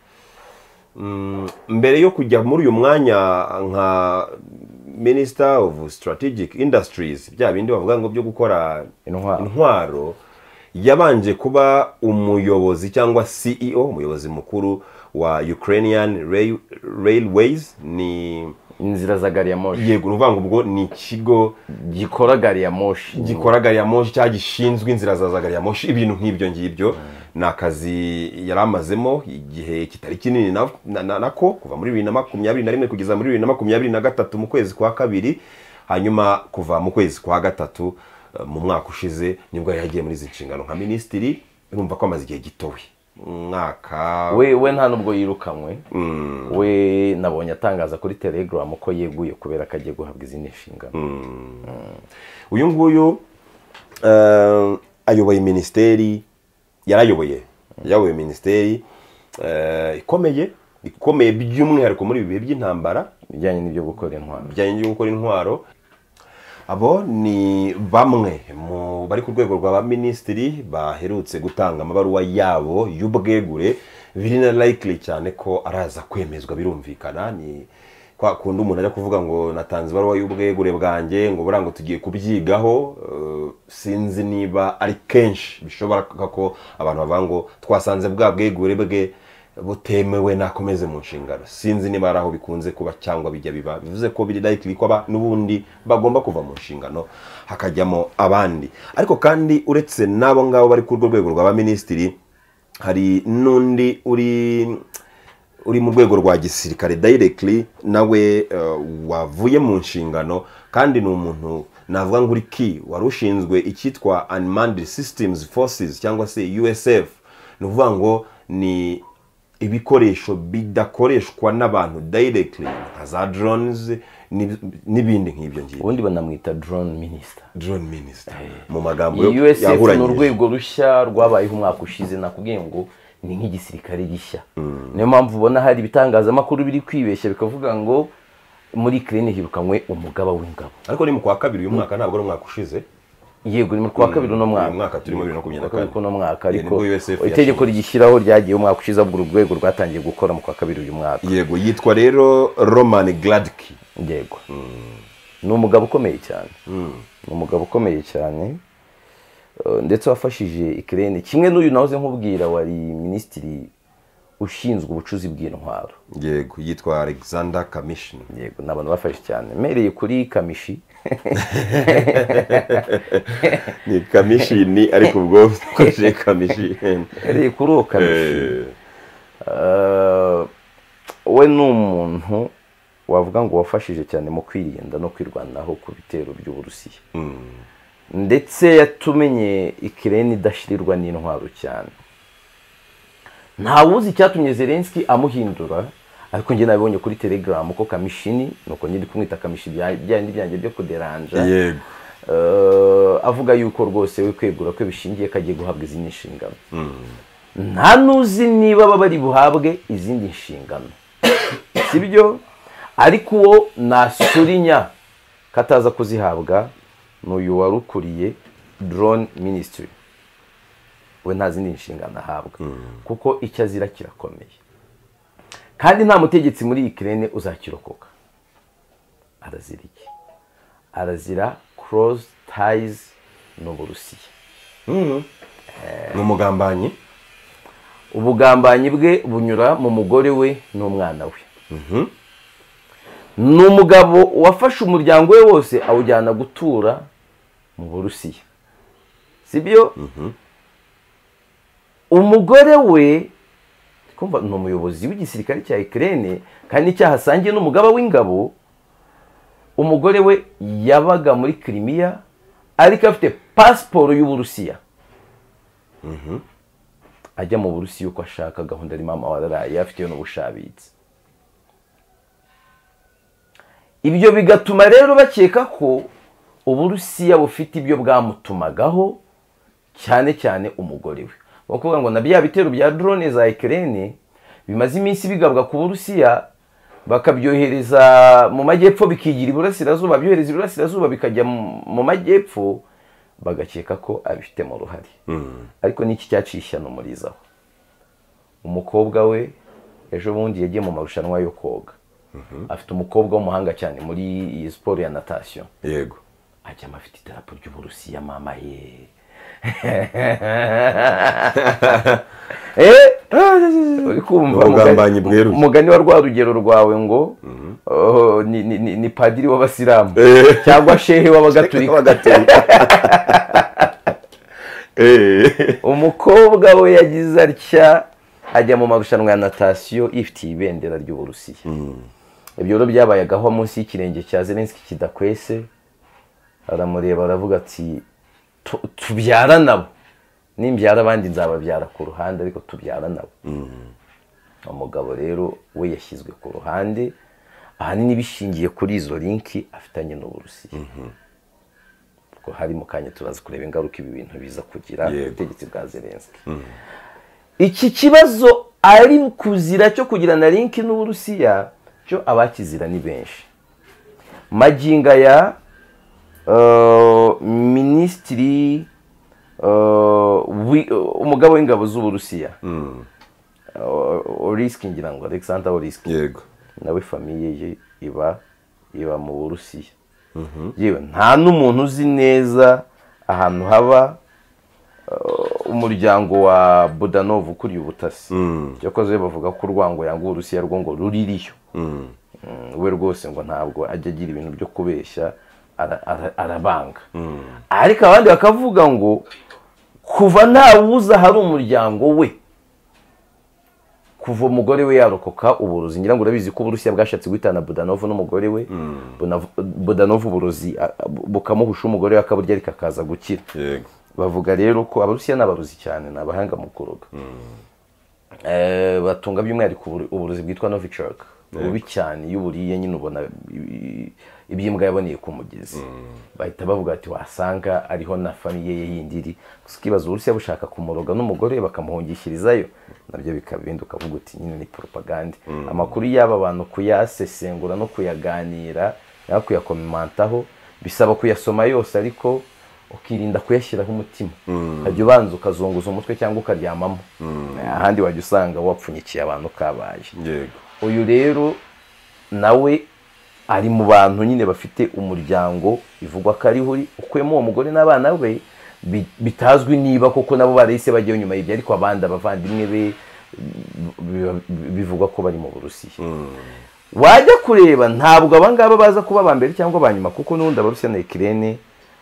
mm, mbere yo kujya muri uyu mwanya nka Minister of Strategic Industries, bya bindi bavuga ngo byo gukora intwaro, intwaro yabanje kuba umuyobozi cyangwa C E O, umuyobozi mukuru wa Ukrainian Rail, Railways, ni inzira za gari ya moshi. Yego, nuvuga ngo ubwo ni ikigo gikora gari ya moshi, gikora gari ya moshi cyangwa gishinzwe inzira za gari ya moshi, ibintu nk'ibyo ngibyo. Nakazi yaramazemo igihe kitari kinini nako na, na, na kuva muri bibiri na makumyabiri na rimwe kugeza muri bibiri na makumyabiri na gatatu mu kwezi kwa kabiri, hanyuma kuva mu kwezi kwa gatatu uh, mu mwaka ushize nibwo yagiye muri izi nshingano nka minisitiri. Urumva ko amaze igihe gitowe mwaka. we we nta nubwo yirukanwe. mm. we nabonye atangaza kuri Telegram ko yeguye kubera kagiye guhabwa izindi nshingano. mm. mm. uyu nguyu uh, ayoboye ministeri, yarayoboye yayoboye ministeri uh, ikomeye ikomeye by'umwihariko muri bihe by'intambara bijyanye n'ibyo gukora intwaro bijyanye n'ibyo gukora intwaro. Abo ni bamwe mu bari ku rwego rwa ministeri baherutse gutanga amabaruwa yabo y'ubwegure. Biri na likely cyane ko araza kwemezwa, birumvikana. Ni kwa kundi umuntu ajya kuvuga ngo natanze ibaruwa y'ubwegure bwanjye ngo burango tugiye kubyigaho. Uh, sinzi niba ari kenshi bishobora ko abantu bavuga ngo twasanze bwa bwegure bwe butemewe nakomeze mu nshingano. Sinzi niba araho bikunze kuba cyangwa bijya biba, bivuze ko biri likely ko aba nubundi bagomba kuva mu nshingano hakajyamo abandi. Ariko kandi uretse nabo ngabo bari ku rwego rwa ministeri, hari nundi uri uri mu rwego rwa gisirikare directly nawe uh, wavuye mu nshingano, kandi ni umuntu navuga ngo uri key warushinzwe icyitwa Unmanned Systems Forces cyangwa se U S F. Nuvuga ngo ni ibikoresho bidakoreshwa n'abantu directly nka za drones n'ibindi nk'ibyo ngibyo. ubundi banamwita drone minister. Drone minister mu magambo yo U S F ni urwego rushya rwabayeho umwaka ushize, nakubwiye ngo ni nk'igisirikare gishya. Niyo mpamvu ubona hari ibitangazamakuru biri kwibeshya bikavuga ngo muri Ukraine hirukanwe umugaba w'ingabo. Ariko ni mu kwa kabiri uyu mwaka, ntabwo ari umwaka ushize. Yego, ni mu kwa kabiri no mwaka. Mwaka turimo bibiri na makumyabiri na kane no mwaka, ariko itegeko rigishyiraho ryagiye umwaka ushize bwo urwego rwatangiye gukora mu kwa kabiri uyu mwaka. Yego, yitwa rero Roman Gladky. Yego. Ni umugabo ukomeye cyane. Ni umugabo ukomeye cyane. Ndetse wafashije Ukraine kimwe n'uyu nahoze nkubwira wari minisitiri ushinzwe ubucuzi bw'intwaro. Yego, yitwa Alexander Kamishin. Yego, nabantu bafashe cyane. Mereye kuri Kamishi. Ni Kamishini ariko ubwo koje Kamishi. Mereye kuri uwo Kamishi. Uh, we n'umuntu wavuga ngo wafashije cyane mu kwirinda no kwirwanaho ku bitero by'Uburusiya. Mm. Ndetse yatumenye Ukraine idashirirwa n'intwaro cyane. Nta wuzi cyatumye Zelensky amuhindura ariko njye nabibonye kuri telegram ko kamishini nuko njye ndi kumwita kamishi byandi byanjye byo kuderanja yego uh, avuga yuko rwose we kwegura ko bishingiye kagiye guhabwa izindi nshingano nta nuzi niba baba bari buhabwe izindi nshingano sibyo ariko uwo nasurinya kataza kuzihabwa n'uyu warukuriye drone ministry we nta zindi nshingano ahabwa kuko icyo azira kirakomeye kandi nta mutegetsi muri Ukraine uzakirokoka arazira iki arazira cross ties no Burusiya n'umugambanyi ubugambanyi bwe bunyura mu mugore we n'umwana we ni umugabo wafashe umuryango we wose awujyana gutura mu Burusiya sibyo umugore we kumva ni umuyobozi w'igisirikare cya Ukraine kandi cyahasangiye n'umugaba w'ingabo umugore we yabaga muri Crimea ariko afite pasiporo y'Uburusiya ajya mu Burusiya uko ashaka gahunda ari mama wararaye afite n'ubushabitsi ibyo bigatuma rero bakeka ko Uburusiya bufite ibyo bwamutumagaho cyane cyane umugore we bakuvuga ngo na bya bitero bya drone za Ukraine bimaze iminsi bigabwa ku Burusiya bakabyohereza mu majyepfo bikigira iburasirazuba byohereza iburasirazuba bikajya mu majyepfo bagakeka ko abifite mu ruhari ariko niki cyacisha no murizaho umukobwa we ejo bundi yagiye mu marushanwa yo koga afite umukobwa w'umuhanga cyane muri iyi sport ya natation yego ajya afite idarapo ry'Uburusiya mama ye eh uri kumva umugambanyi bweru umugani wa rwa rugero rwawe ngo ni ni ni padiri w'abasilamu cyangwa shehe w'abagatulika eh umukobwa we yagize atya ajya mu marushanwa ya natation ifitiye ibendera ry'Uburusiya ibyo rero byabayagaho munsi y'ikirenge cya Zelensky kidakwese aramureba aravuga ati tubyara nabo nimbyara abandi nzababyara ku ruhande ariko tubyara nabo umugabo rero we yashyizwe ku ruhande ahanini bishingiye kuri izo linki afitanye n'Uburusiya ko hari mu kanya turaza kureba ingaruka ibi bintu biza kugira ubutegetsi bwa Zelensky iki kibazo ari kuzira cyo kugira na linki n'Uburusiya cyo abakizira ni benshi maginga ya uh, ministry umugabo w'ingabo z'Uburusiya Orisky ngira ngo Alexander Orisky yego nawe famiye ye iba iba mu Burusiya yewe nta n'umuntu uzi neza ahantu haba umuryango wa Budanov ukuriye ubutasi cyakoze bavuga ko urwango yanga Uburusiya rwo ngo ruririyo we rwose ngo ntabwo ajya agira ibintu byo kubeshya arabanga ariko abandi bakavuga ngo kuva ntawuza hari umuryango we kuva umugore we yarokoka uburozi ngira ngo urabizi ko Uburusiya bwashatse guhitana Budanov n'umugore we Budanov uburozi bukamuhusha umugore we akaburya ariko akaza gukira bavuga rero ko Abarusiya n'abarozi cyane n'abahanga mu kuroga eh batunga by'umwihariko uburozi bwitwa Novichok ubi cyane y'uburiye nyine ubona ibyimbwa yaboneye ku mugezi bahita bavuga ati wasanga ariho na famiye ye yindiri kukibaza Uburusiya bushaka kumuroga n'umugore bakamuhungishirizayo nabyo bikabinduka uvuga uti nyine ni propaganda amakuru y'aba bantu kuyasesengura no kuyaganira no kuyakomantaho bisaba kuyasoma yose ariko ukirinda kuyashyiraho umutima hajya ubanza ukazunguza umutwe cyangwa ukaryamamo ahandi wajya usanga wapfunyikiye abantu kabaye uyu rero nawe ari mu bantu nyine bafite umuryango bivugwa ko ari huri ukwemo uwo mugore n'abana be bitazwi niba koko nabo barahise bagiye nyuma y'ibyo ariko abandi abavandimwe be bivugwa ko bari mu Burusiya wajya kureba ntabwo abangaba baza kuba ba mbere cyangwa ba nyuma kuko n'ubundi Abarusiya na Ukraine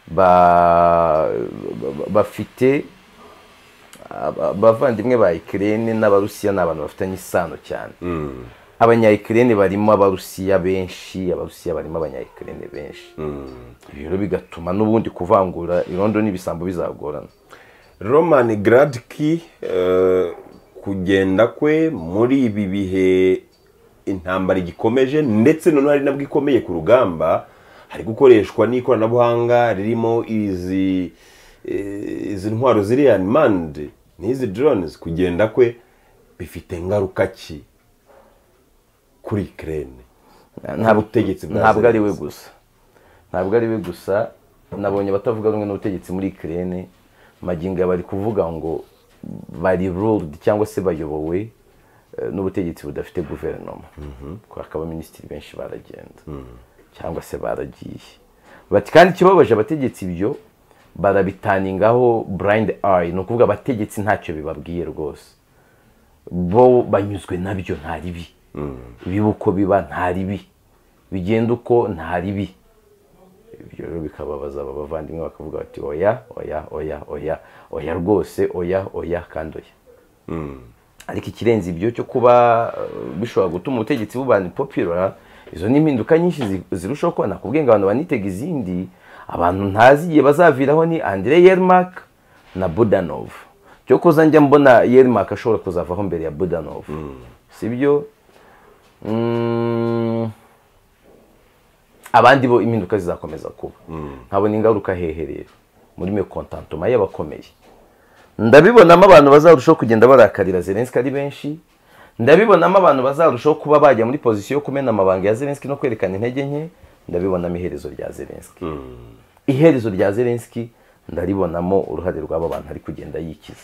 bafite abavandimwe ba Ukraine n'Abarusiya n'abantu bafitanye isano cyane abanya-Ukraine barimo Abarusiya benshi Abarusiya barimo abanya-Ukraine benshi rero bigatuma n'ubundi kuvangura irondo n'ibisambo bizagorana Roman Gradki kugenda kwe muri ibi bihe intambara igikomeje ndetse noneho hari nabwo ikomeye ku rugamba, hari gukoreshwa n'ikoranabuhanga ririmo izi izi ntwaro ziri unmanned n'izi drones, kugenda kwe bifite ingaruka ki kuri Ukraine? Ntabwo ari we gusa ntabwo ari we gusa nabonye batavuga rumwe n'ubutegetsi muri Ukraine magingo bari kuvuga ngo bari ruled cyangwa se bayobowe n'ubutegetsi budafite guverinoma. Ko akaba minisitiri benshi baragenda cyangwa se baragiye, bati kandi kibabaje abategetsi ibyo barabitaningaho blind eye, no kuvuga abategetsi ntacyo bibabwiye rwose, bo banyuzwe nabyo nta ribi, biba uko biba nta ribi, bigenda uko nta ribi. Ibyo rero bikababaza aba bavandimwe bakavuga bati oya oya oya oya oya rwose oya oya kandi oya. Ariko ikirenze ibyo cyo kuba bishobora gutuma ubutegetsi bubana popular, izo ni impinduka nyinshi zirushaho kubona kubwenga abantu banitega izindi. Abantu ntazigiye bazaviraho ni Andrei Yermak na Budanov. Cyo kuza njya mbona Yermak ashobora kuzavaho mbere ya Budanov, sibyo? Mm. Abandi bo impinduka zizakomeza kuba, nkabona ingaruka heherera muri me contentoma y'abakomeye. Ndabibonamo abantu bazarushaho kugenda barakarira Zelensky ari benshi, ndabibonamo abantu bazarushaho kuba bajya muri position yo kumena amabanga ya Zelensky no kwerekana intege nke, ndabibonamo iherezo rya Zelensky. Iherezo rya Zelensky ndaribonamo uruhare rw'aba bantu ari kugenda yikiza.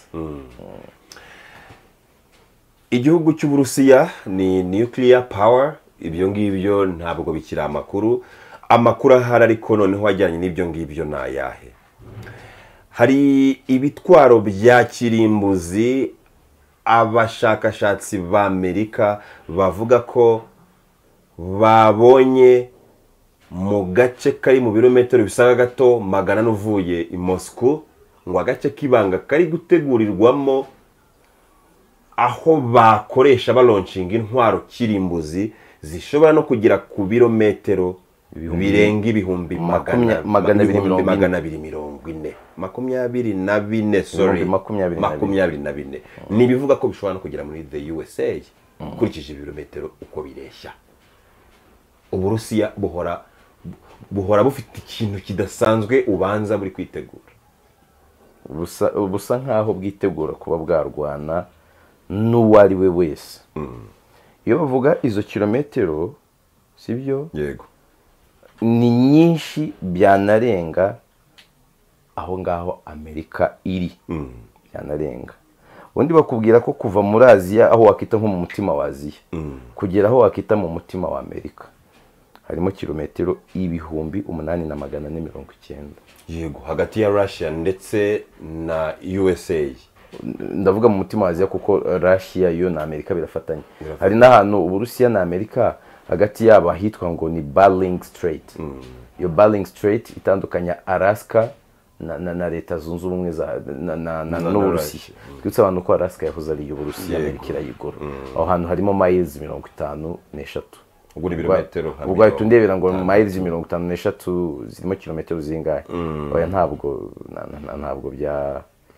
Igihugu cy'Uburusiya ni nuclear power, ibyo ngibyo ntabwo bikiri amakuru. Amakuru ahari ariko noneho ajyanye n'ibyo ngibyo nayahe. Hari ibitwaro bya kirimbuzi abashakashatsi ba Amerika bavuga ko babonye mu gace kari mu birometero bisaga gato magana n'uvuye i Moscow, ngo agace kibanga kari gutegurirwamo aho bakoresha balaunchinga intwaro kirimbuzi zishobora no kugira ku birometero birenga ibihumbi magana abiri mirongo ine makumyabiri na bine sorry makumyabiri na bine ni bivuga ko bishobora no kugera muri the U S A kurikije ibirometero uko bireshya. Uburusiya buhora buhora bufite ikintu kidasanzwe ubanza buri kwitegura, busa busa nkaho bwitegura kuba bwarwana n'uwari we wese. Iyo bavuga izo kilometero sibyo, yego, ni nyinshi byanarenga aho ngaho Amerika iri, byanarenga. Undi bakubwira ko kuva muri Aziya aho wakita nko mu mutima wa Aziya kugera aho wakita mu mutima wa Amerika harimo kilometero ibihumbi umunani na magana ane mirongo icyenda. Yego, hagati ya Russia ndetse na U S A. Ndavuga mu mutima wa Aziya kuko Russia yo na Amerika birafatanye. Hari n'ahantu Uburusiya na Amerika hagati yabo ahitwa ngo ni Bering Strait. Yo Bering Strait itandukanya Alaska na na, na leta zunze ubumwe za na na, na n'Uburusiya. Twitse abantu ko Alaska yahoze ari y'Uburusiya, Amerika irayigora. Aho hantu harimo miles mirongo itanu n'eshatu. Ubwo ni birometero hamwe. Ubwo tundebera ngo miles mirongo itanu n'eshatu zirimo kilometero zingahe. Oya ntabwo ntabwo bya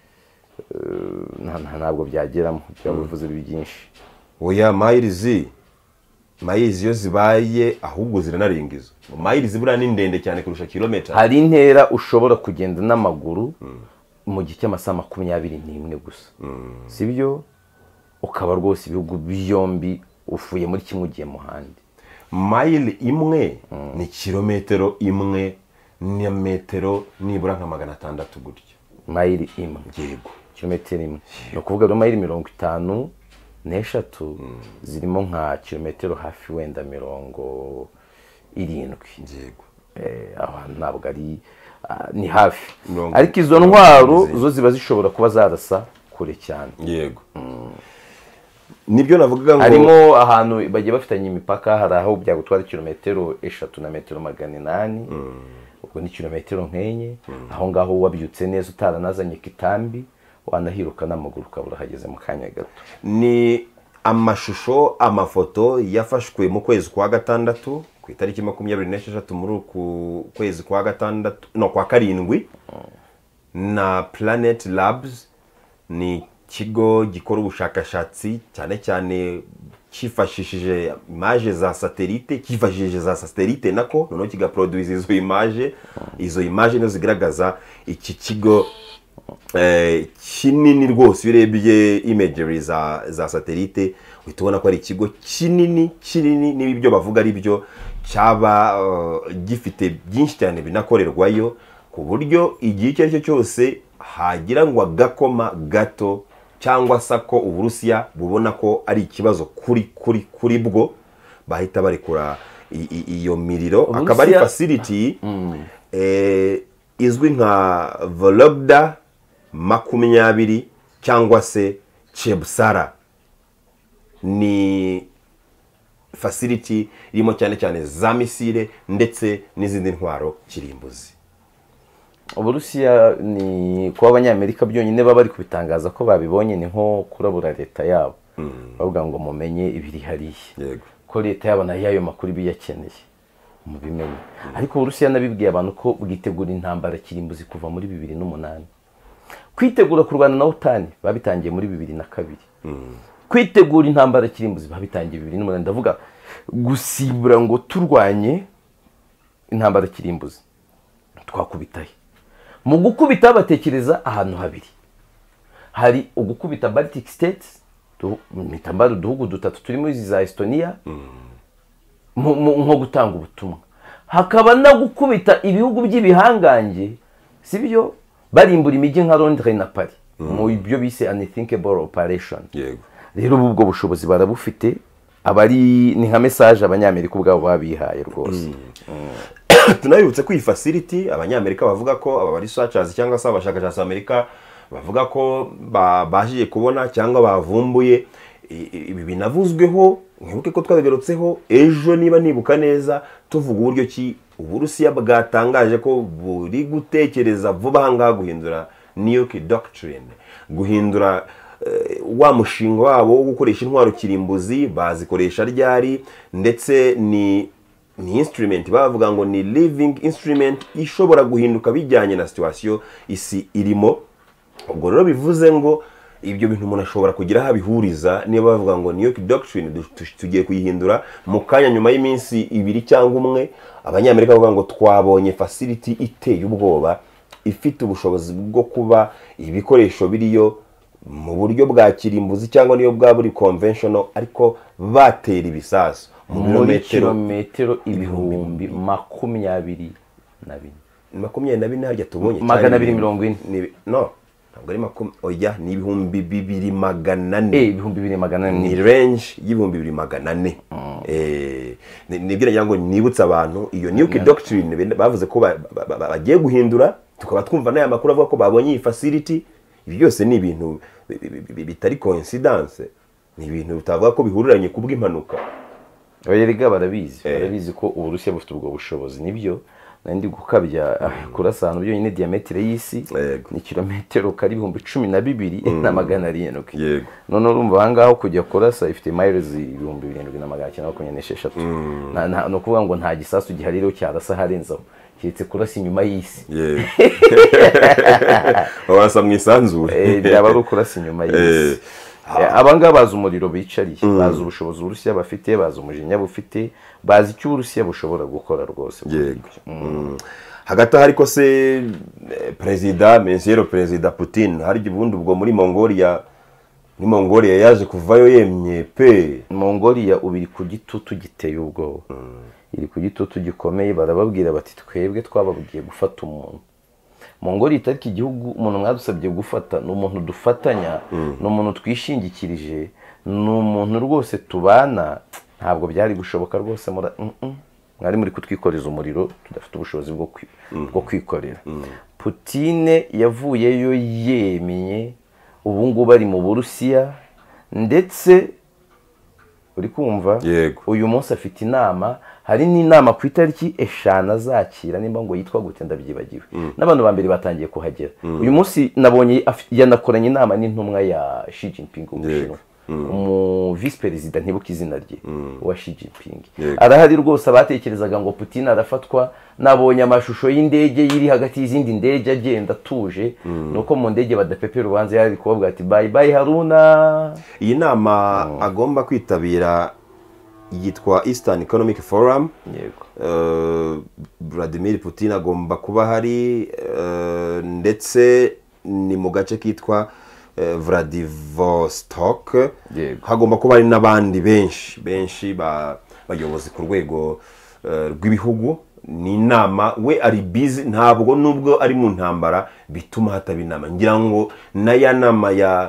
ntabwo byageramo, byavuze byinshi. Oya miles miles yo zibaye ahubwo ziranaringiza. Miles bura ni ndende cyane kurusha kilometer. Hari intera ushobora kugenda n'amaguru mu gihe cy'amasaha makumyabiri n'imwe gusa, sibyo? Ukaba rwose ibihugu byombi ufuye muri kimwe ugiye mu handi. Mile imwe ni kilometero imwe ni metero nibura nka magana atandatu gutyo. Mile imwe, yego, kilometero imwe. No kuvuga ngo mile mirongo itanu n'eshatu zirimo nka kilometero hafi wenda mirongo irindwi. Yego. Eh, aho ntabwo ari ni hafi. Ariko izo ntwaro zo ziba zishobora kuba zarasa kure cyane. Yego. Nibyo navuga ngo harimo ahantu bagiye bafitanye imipaka, hari aho byagutwara kilometero eshatu na metero magana inani, ubwo ni kilometero nk'enye. Aho ngaho wabyutse neza utaranazanye kitambi wanahiruka n'amaguru ukabura hageze mu kanya gato. Ni amashusho amafoto yafashwe mu kwezi kwa gatandatu ku itariki makumyabiri n'esheshatu muri uku kwezi kwa gatandatu no kwa karindwi na Planet Labs, ni kigo gikora ubushakashatsi cyane cyane cyifashishije image za satellite cyifashishije za satellite nako noneho kigaproduce izo image izo image nizo zigaragaza iki kigo eh, kinini rwose urebye imagery za za satellite uhita ubona ko ari ikigo kinini kinini n'ibyo bavuga ari byo cyaba uh, gifite byinshi cyane binakorerwayo ku buryo igihe icyo ari cyo cyose hagira ngo agakoma gato cyangwa se ko Uburusiya bubona ko ari ikibazo kuri kuri kuri bwo bahita barekura iyo miriro akaba ari facility mm. eh, izwi nka Vologda makumyabiri cyangwa se Chebsara ni facility irimo cyane cyane za misile ndetse n'izindi ntwaro kirimbuzi. Uburusiya ni kuba abanyamerika byonyine baba bari kubitangaza ko babibonye ni nko kurabura leta yabo mm. bavuga ngo mumenye ibiri hariya yego ko leta yabo nayo ayo makuru biyakeneye mu bimenye mm. ariko Uburusiya nabibwiye abantu ko bwitegura intambara kirimbuzi kuva muri bibiri n'umunani kwitegura kurwana na OTAN babitangiye muri bibiri na kabiri mm. kwitegura intambara kirimbuzi babitangiye bibiri n'umunani ndavuga gusibura ngo turwanye intambara kirimbuzi twakubitaye mu gukubita batekereza ahantu habiri hari ugukubita Baltic States mitambara uduhugu dutatu turimo izi za Estonia nko gutanga ubutumwa hakaba no gukubita ibihugu by'ibihangange sibyo barimbura imijyi nka Londres na Paris mu byo bise unthinkable operation yego rero ubwo bushobozi barabufite abari ni nka message abanyamerika ubwabo babihaye rwose tunabibutse ko iyi facility abanyamerika bavuga ko aba researchers cyangwa se abashakashatsi Amerika bavuga ko baje kubona cyangwa bavumbuye ibi binavuzweho nkibuke ko twabigarutseho ejo niba nibuka neza tuvuga uburyo ki Uburusiya bwatangaje ko buri gutekereza vuba hanga guhindura New York Doctrine guhindura uh, wa mushinga wabo wo gukoresha intwaro kirimbuzi bazikoresha ryari ndetse ni ni instrument bavuga ngo ni living instrument ishobora guhinduka bijyanye na situation isi irimo ubwo rero bivuze ngo ibyo bintu umuntu ashobora kugira habihuriza niba bavuga ngo New York Doctrine tugiye kuyihindura mu kanya nyuma y'iminsi ibiri cyangwa umwe abanyamerika bavuga ngo twabonye facility iteye ubwoba ifite ubushobozi bwo kuba ibikoresho biriyo mu buryo bwa kirimbuzi cyangwa niyo bwa buri conventional ariko batera ibisasu muri kilometero ibihumbi makumyabiri na bine makumyabiri na bine harya tubonye magana abiri mirongo ine no ntabwo ari makum oya ni ibihumbi bibiri magana ane eh ibihumbi bibiri magana ane ni range y'ibihumbi bibiri magana ane eh nibwira yango nibutsa abantu iyo New York Doctrine bavuze ko bagiye guhindura tukaba twumva n'aya makuru avuga ko babonye iyi facility ibi byose ni ibintu bitari coincidence ni ibintu utavuga ko bihuriranye kubw'impanuka. Abayeriga barabizi barabizi ko Uburusiya bufite ubwo bushobozi nibyo nandi gukabya kurasana byo nyine diametre y'isi ni kilometero kari ibihumbi cumi na bibiri na magana arindwi none urumva hangaho kujya kurasa ifite miles ibihumbi birindwi na magana cyenda makumyabiri n'esheshatu no kuvuga ngo nta gisasu gihari rero cyarasa harenzaho kiretse kurasa inyuma y'isi wasa mwisanzure eh byaba ari kurasa inyuma y'isi abanga bazi umuriro bicariye bazi ubushobozi Uburusiya bafite bazi umujinya bufite bazi icyo Uburusiya bushobora gukora rwose hagati hariko se president Monsieur President Putin hari gibundi ubwo muri Mongolia ni Mongolia yaje kuvayo yemye pe Mongolia ubiri ku gitutu giteye ubwo iri ku gitutu gikomeye barababwira bati twebwe twababwiye gufata umuntu Mongolia itariki igihugu umuntu mwadusabye gufata no umuntu dufatanya no umuntu twishingikirije no umuntu rwose tubana ntabwo byari gushoboka rwose mwari muri kutwikoreza umuriro tudafite ubushobozi bwo bwo kwikorera. Putine yavuyeyo yemeye ubu ngubu ari mu Burusiya ndetse uri kumva uyu munsi afite inama hari n'inama ku itariki eshanu azakira nimba ngo yitwa gute ndabyibagiwe n'abantu ba mbere batangiye kuhagera uyu munsi nabonye yanakoranye inama n'intumwa ya Xi Jinping umushinwa umu vice perezida ntibuka izina rye wa Xi Jinping arahari rwose. Abatekerezaga ngo Putin arafatwa, nabonye amashusho y'indege yiri hagati y'izindi ndege agenda atuje, nuko mu ndege badapepera ubanza yari kuvuga ati bye bye Haruna. Iyi nama agomba kwitabira yitwa Eastern Economic Forum. Yego. Uh, Vladimir Putin agomba kuba hari, uh, ndetse ni mu gace kitwa uh, Vladivostok. Yego. Hagomba kuba hari n'abandi benshi benshi ba bayobozi ku rwego uh, rw'ibihugu. Ni inama we ari busy, ntabwo nubwo ari mu ntambara bituma hataba inama. Ngira ngo na ya nama ya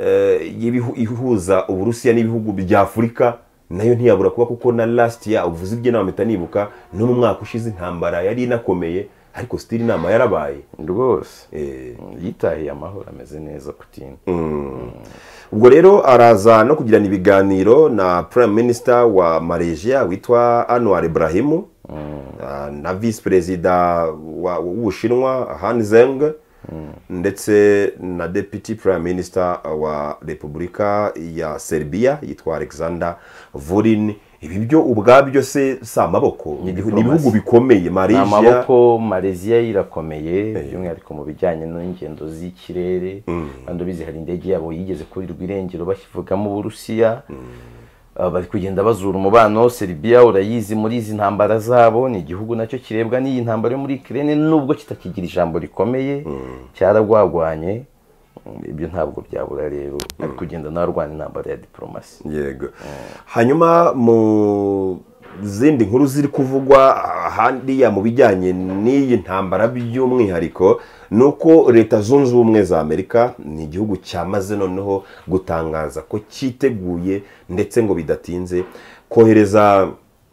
uh, ihuza Uburusiya n'ibihugu bya Afurika nayo ntiyabura kuba, kuko na last year uvuze ibyo nama mitanibuka no mu mwaka ushize intambara yari inakomeye, ariko still inama yarabaye rwose. eh yitahiye amahoro, ameze neza Putin. mm. Ubwo rero araza no kugirana ibiganiro na Prime Minister wa Malaysia witwa Anwar Ibrahim, mm. uh, na Vice President w'Ubushinwa Han Zheng, mm. ndetse na Deputy Prime Minister wa Repubulika ya Serbia yitwa Alexander Vurin. Ibi byo ubwabyo se sa maboko ni ibihugu bikomeye. Malaysia amaboko, Malaysia irakomeye by'umwihariko mu bijyanye n'ingendo z'ikirere, kandi bizi hari indege yabo yigeze kurirwa irengero bashyivugamo Uburusiya. Uh, bari kugenda bazura umubano. Serbia urayizi muri izi ntambara zabo, ni igihugu nacyo kirebwa n'iyi ntambara yo muri Ukraine, nubwo kitakigira ijambo rikomeye, mm. cyaragwagwanye. Ibyo ntabwo byabura rero, mm. ari kugenda narwana intambara ya diplomasi. Yego. mm. Hanyuma mu zindi nkuru ziri kuvugwa handi ya mu bijyanye n'iyi ntambara by'umwihariko, nuko Leta Zunze Ubumwe za Amerika ni igihugu cyamaze noneho gutangaza ko cyiteguye ndetse ngo bidatinze kohereza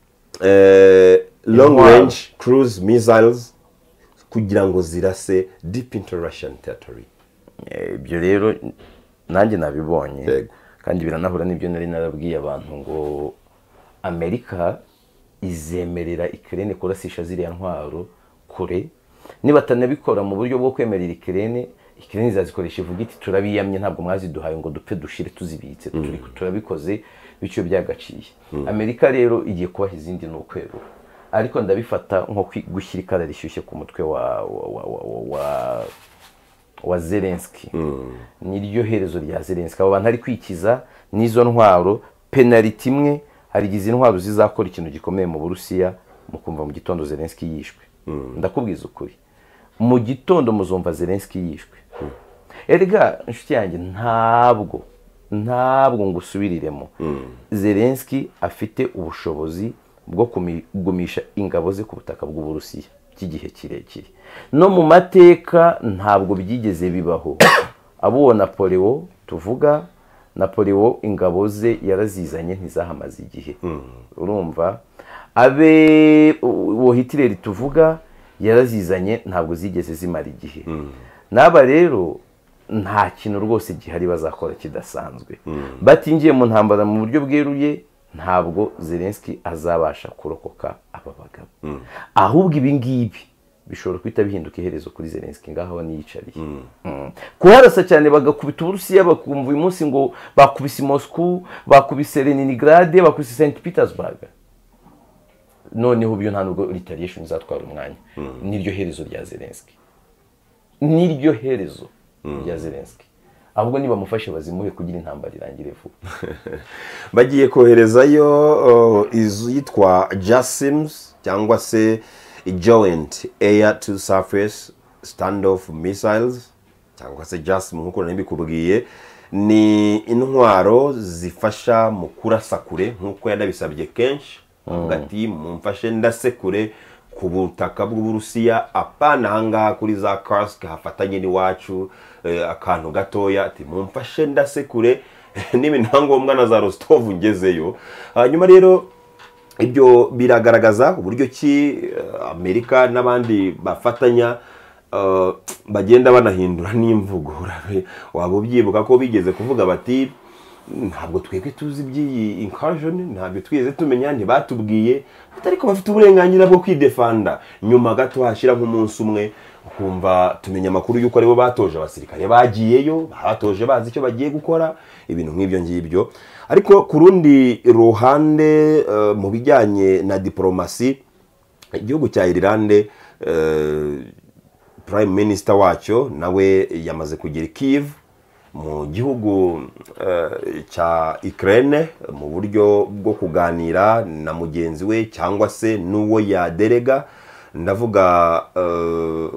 eh, long range cruise missiles kugira ngo zirase deep into Russian territory. Ibyo rero nanjye nabibonye, kandi biranahura n'ibyo nari narabwiye abantu ngo Amerika izemerera Ukraine kurasisha ziriya ntwaro kure. Niba tanabikora mu buryo bwo kwemerera Ukraine, Ukraine izazikoresha ivuga iti turabiyamye, ntabwo mwaziduhaye ngo dupfe dushire tuzibitse, turi turabikoze bityo byagaciye. Amerika rero igiye kubaha izindi n'ukwero, ariko ndabifata nko gushyira ikara rishyushye ku mutwe wa wa wa wa wa Zelensky. mm. Niryo herezo rya Zelensky. Abo bantu ari kwikiza nizo ntwaro. Penalty imwe harigize intwaro zizakora ikintu gikomeye mu Burusiya, mukumva mu gitondo Zelensky yishwe. mm. Ndakubwiza ukuri, mu gitondo muzumva Zelensky yishwe. mm. Erega inshuti yanjye, ntabwo ntabwo ngusubiriremo. mm. Zelensky afite ubushobozi bwo kugumisha ingabo ze ku butaka bw'Uburusiya cy'igihe kirekire. No mu mateka ntabwo byigeze bibaho. Abo Napoleon tuvuga, Napoleon ingabo ze yarazizanye ntizahamaze igihe. mm. Urumva, abe uwo Hitler tuvuga yarazizanye ntabwo zigeze zimara igihe. mm. Naba rero nta kintu rwose gihari bazakora kidasanzwe. mm. Batingiye mu ntambara mu buryo bweruye, ntabwo Zelensky azabasha kurokoka aba bagabo. mm. Ahubwo ibi ngibi bishobora kwita bihinduka iherezo kuri Zelensky ngaho niyicariye. mm. mm. Kuharasa cyane bagakubita Uburusiya, bakumva uyu munsi ngo bakubise Moscow, bakubise Leningrad, bakubise Saint Petersburg. Noneho byo nta nubwo retaliation izatwara umwanya. mm. Niryo herezo rya Zelensky, niryo herezo mm. rya Zelensky. Ahubwo niba mufashe bazimuhe kugira intambara irangire vuba. Bagiye koherezayo uh, izu yitwa JASIMS cyangwa se Joint Air to Surface Standoff Missiles cyangwa se JASIM nkuko nabikubwiye. Ni intwaro zifasha mu kurasa kure nkuko yadabisabye kenshi. Avuga ati mumfashe ndase kure ku butaka bw'Uburusiya, apana hanga kuri za Kursk hafatanye n'iwacu eh, akantu gatoya, ati mumfashe ndase kure n'ibintangombwa na za Rostov ngezeyo. Hanyuma rero ibyo biragaragaza uburyo ki uh, Amerika n'abandi bafatanya uh, bagenda banahindura n'imvugo. Waba ubyibuka ko bigeze kuvuga bati ntabwo twebwe tuzi by'iyi incursion, ntabwo twigeze tumenya, ntibatubwiye, ariko bafite uburenganzira bwo kwidefanda. Nyuma gato hashira nk'umunsi umwe ukumva tumenya amakuru y'uko aribo batoje abasirikare bagiyeyo batoje bazi icyo bagiye gukora ibintu nk'ibyo ngibyo. Ariko ku rundi ruhande uh, mu bijyanye na diplomasi igihugu cya Ireland uh, Prime Minister wacyo nawe yamaze kugera Kiev mu gihugu uh, cya Ukraine mu buryo bwo kuganira na mugenzi we cyangwa se n'uwo yaderega. Ndavuga uh,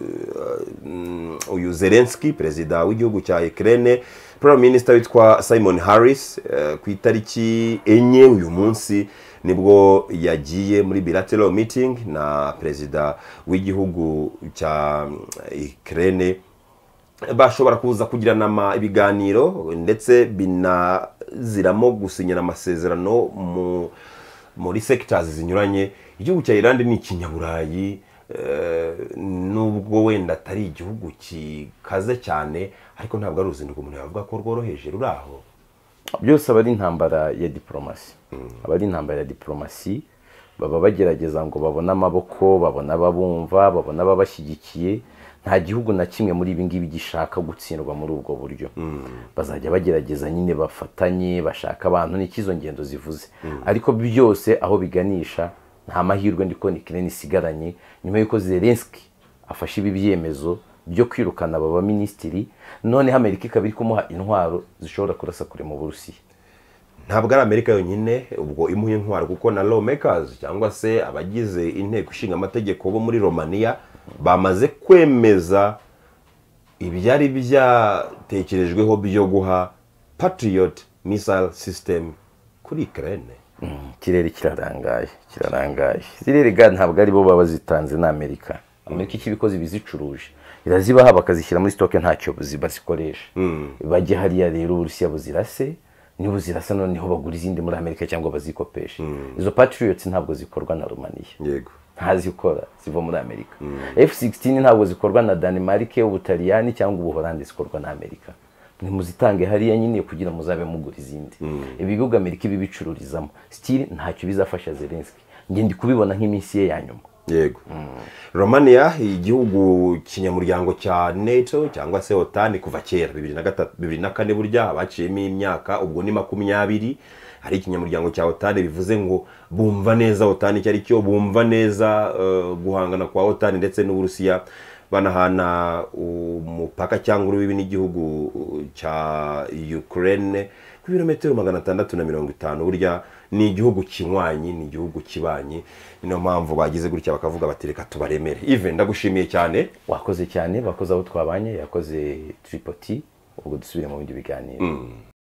uh, uyu Zelensky perezida w'igihugu cya Ukraine. Prime Minister witwa Simon Harris uh, ku itariki enye uyu munsi nibwo yagiye muri bilateral meeting na perezida w'igihugu cya Ukraine. Bashobora kuza kugirana ibiganiro ndetse binaziramo gusinyana amasezerano mu muri sectors zinyuranye. Igihugu cya Ireland ni ikinyaburayi uh, nubwo wenda atari igihugu kikaze cyane ariko ntabwo ari uruzinduko umuntu yavuga ko rworoheje ruraho. Byose aba ari intambara ya diplomasi. Mm. Aba ari intambara ya diplomasi, baba bagerageza ngo babone amaboko, babone ababumva, babone ababashyigikiye. Nta gihugu na kimwe muri ibi ngibi gishaka gutsindwa muri ubwo buryo. Mm. Bazajya bagerageza nyine bafatanye, bashaka abantu n'ikizo ngendo zivuze. Mm. Ariko byose aho biganisha nta mahirwe ndiko ni Ukraine isigaranye nyuma yuko Zelensky afashe ibi byemezo byo kwirukana aba ministeri. None Amerika ikabiri kumuha intwaro zishobora kurasa kure mu Burusiya. Ntabwo ari Amerika yonyine ubwo imuha intwaro kuko na lawmakers cyangwa se abagize inteko ishinga amategeko bo muri Romania bamaze kwemeza ibyari byatekerejweho byo guha Patriot missile system kuri Ukraine. Kirere kirarangaye kirarangaye zirere ga ntabwo ari bo baba zitanze na Amerika. Amerika ikibikoze bizicuruje irazibaha bakazishyira muri stock ntacyo bazikoresha. Mm. Bajye hariya rero Urusiya buzirase ni buzirasa noneho bagura izindi muri Amerika cyangwa bazikopesha. Mm. Izo Patriots ntabwo zikorwa na Romania. Yego. Ntazikora ziva muri Amerika. Mm. F sixteen ntabwo zikorwa na Denmark, Ubutaliyani cyangwa Ubuholandi, zikorwa na Amerika. Ni muzitange hariya nyine kugira muzabe mugura izindi. Mm. Ibihugu Amerika ibi bicururizamo still ntacyo bizafasha Zelensky. Nge ndi kubibona nk'iminsi ye ya nyuma. Yego. Mm. Romania igihugu kinyamuryango cya NATO cyangwa se OTAN kuva kera bibiri na kane burya abaciyemo imyaka ubwo ni makumyabiri. Hari ikinyamuryango cya OTAN bivuze ngo bumva neza OTAN cyari cyo bumva neza uh, guhangana kwa OTAN ndetse n'Uburusiya banahana umupaka cyangwa urubibi n'igihugu cya Ukraine ku birometero magana atandatu na mirongo itanu. Burya ni igihugu kinywanyi, ni igihugu kibanye. Niyo mpamvu bagize gutya bakavuga batereka tubaremere. Even ndagushimiye cyane. Wakoze cyane, bakoze aho twabanye, yakoze Tripoti. Ubwo dusubire mu bindi biganiro. Mm.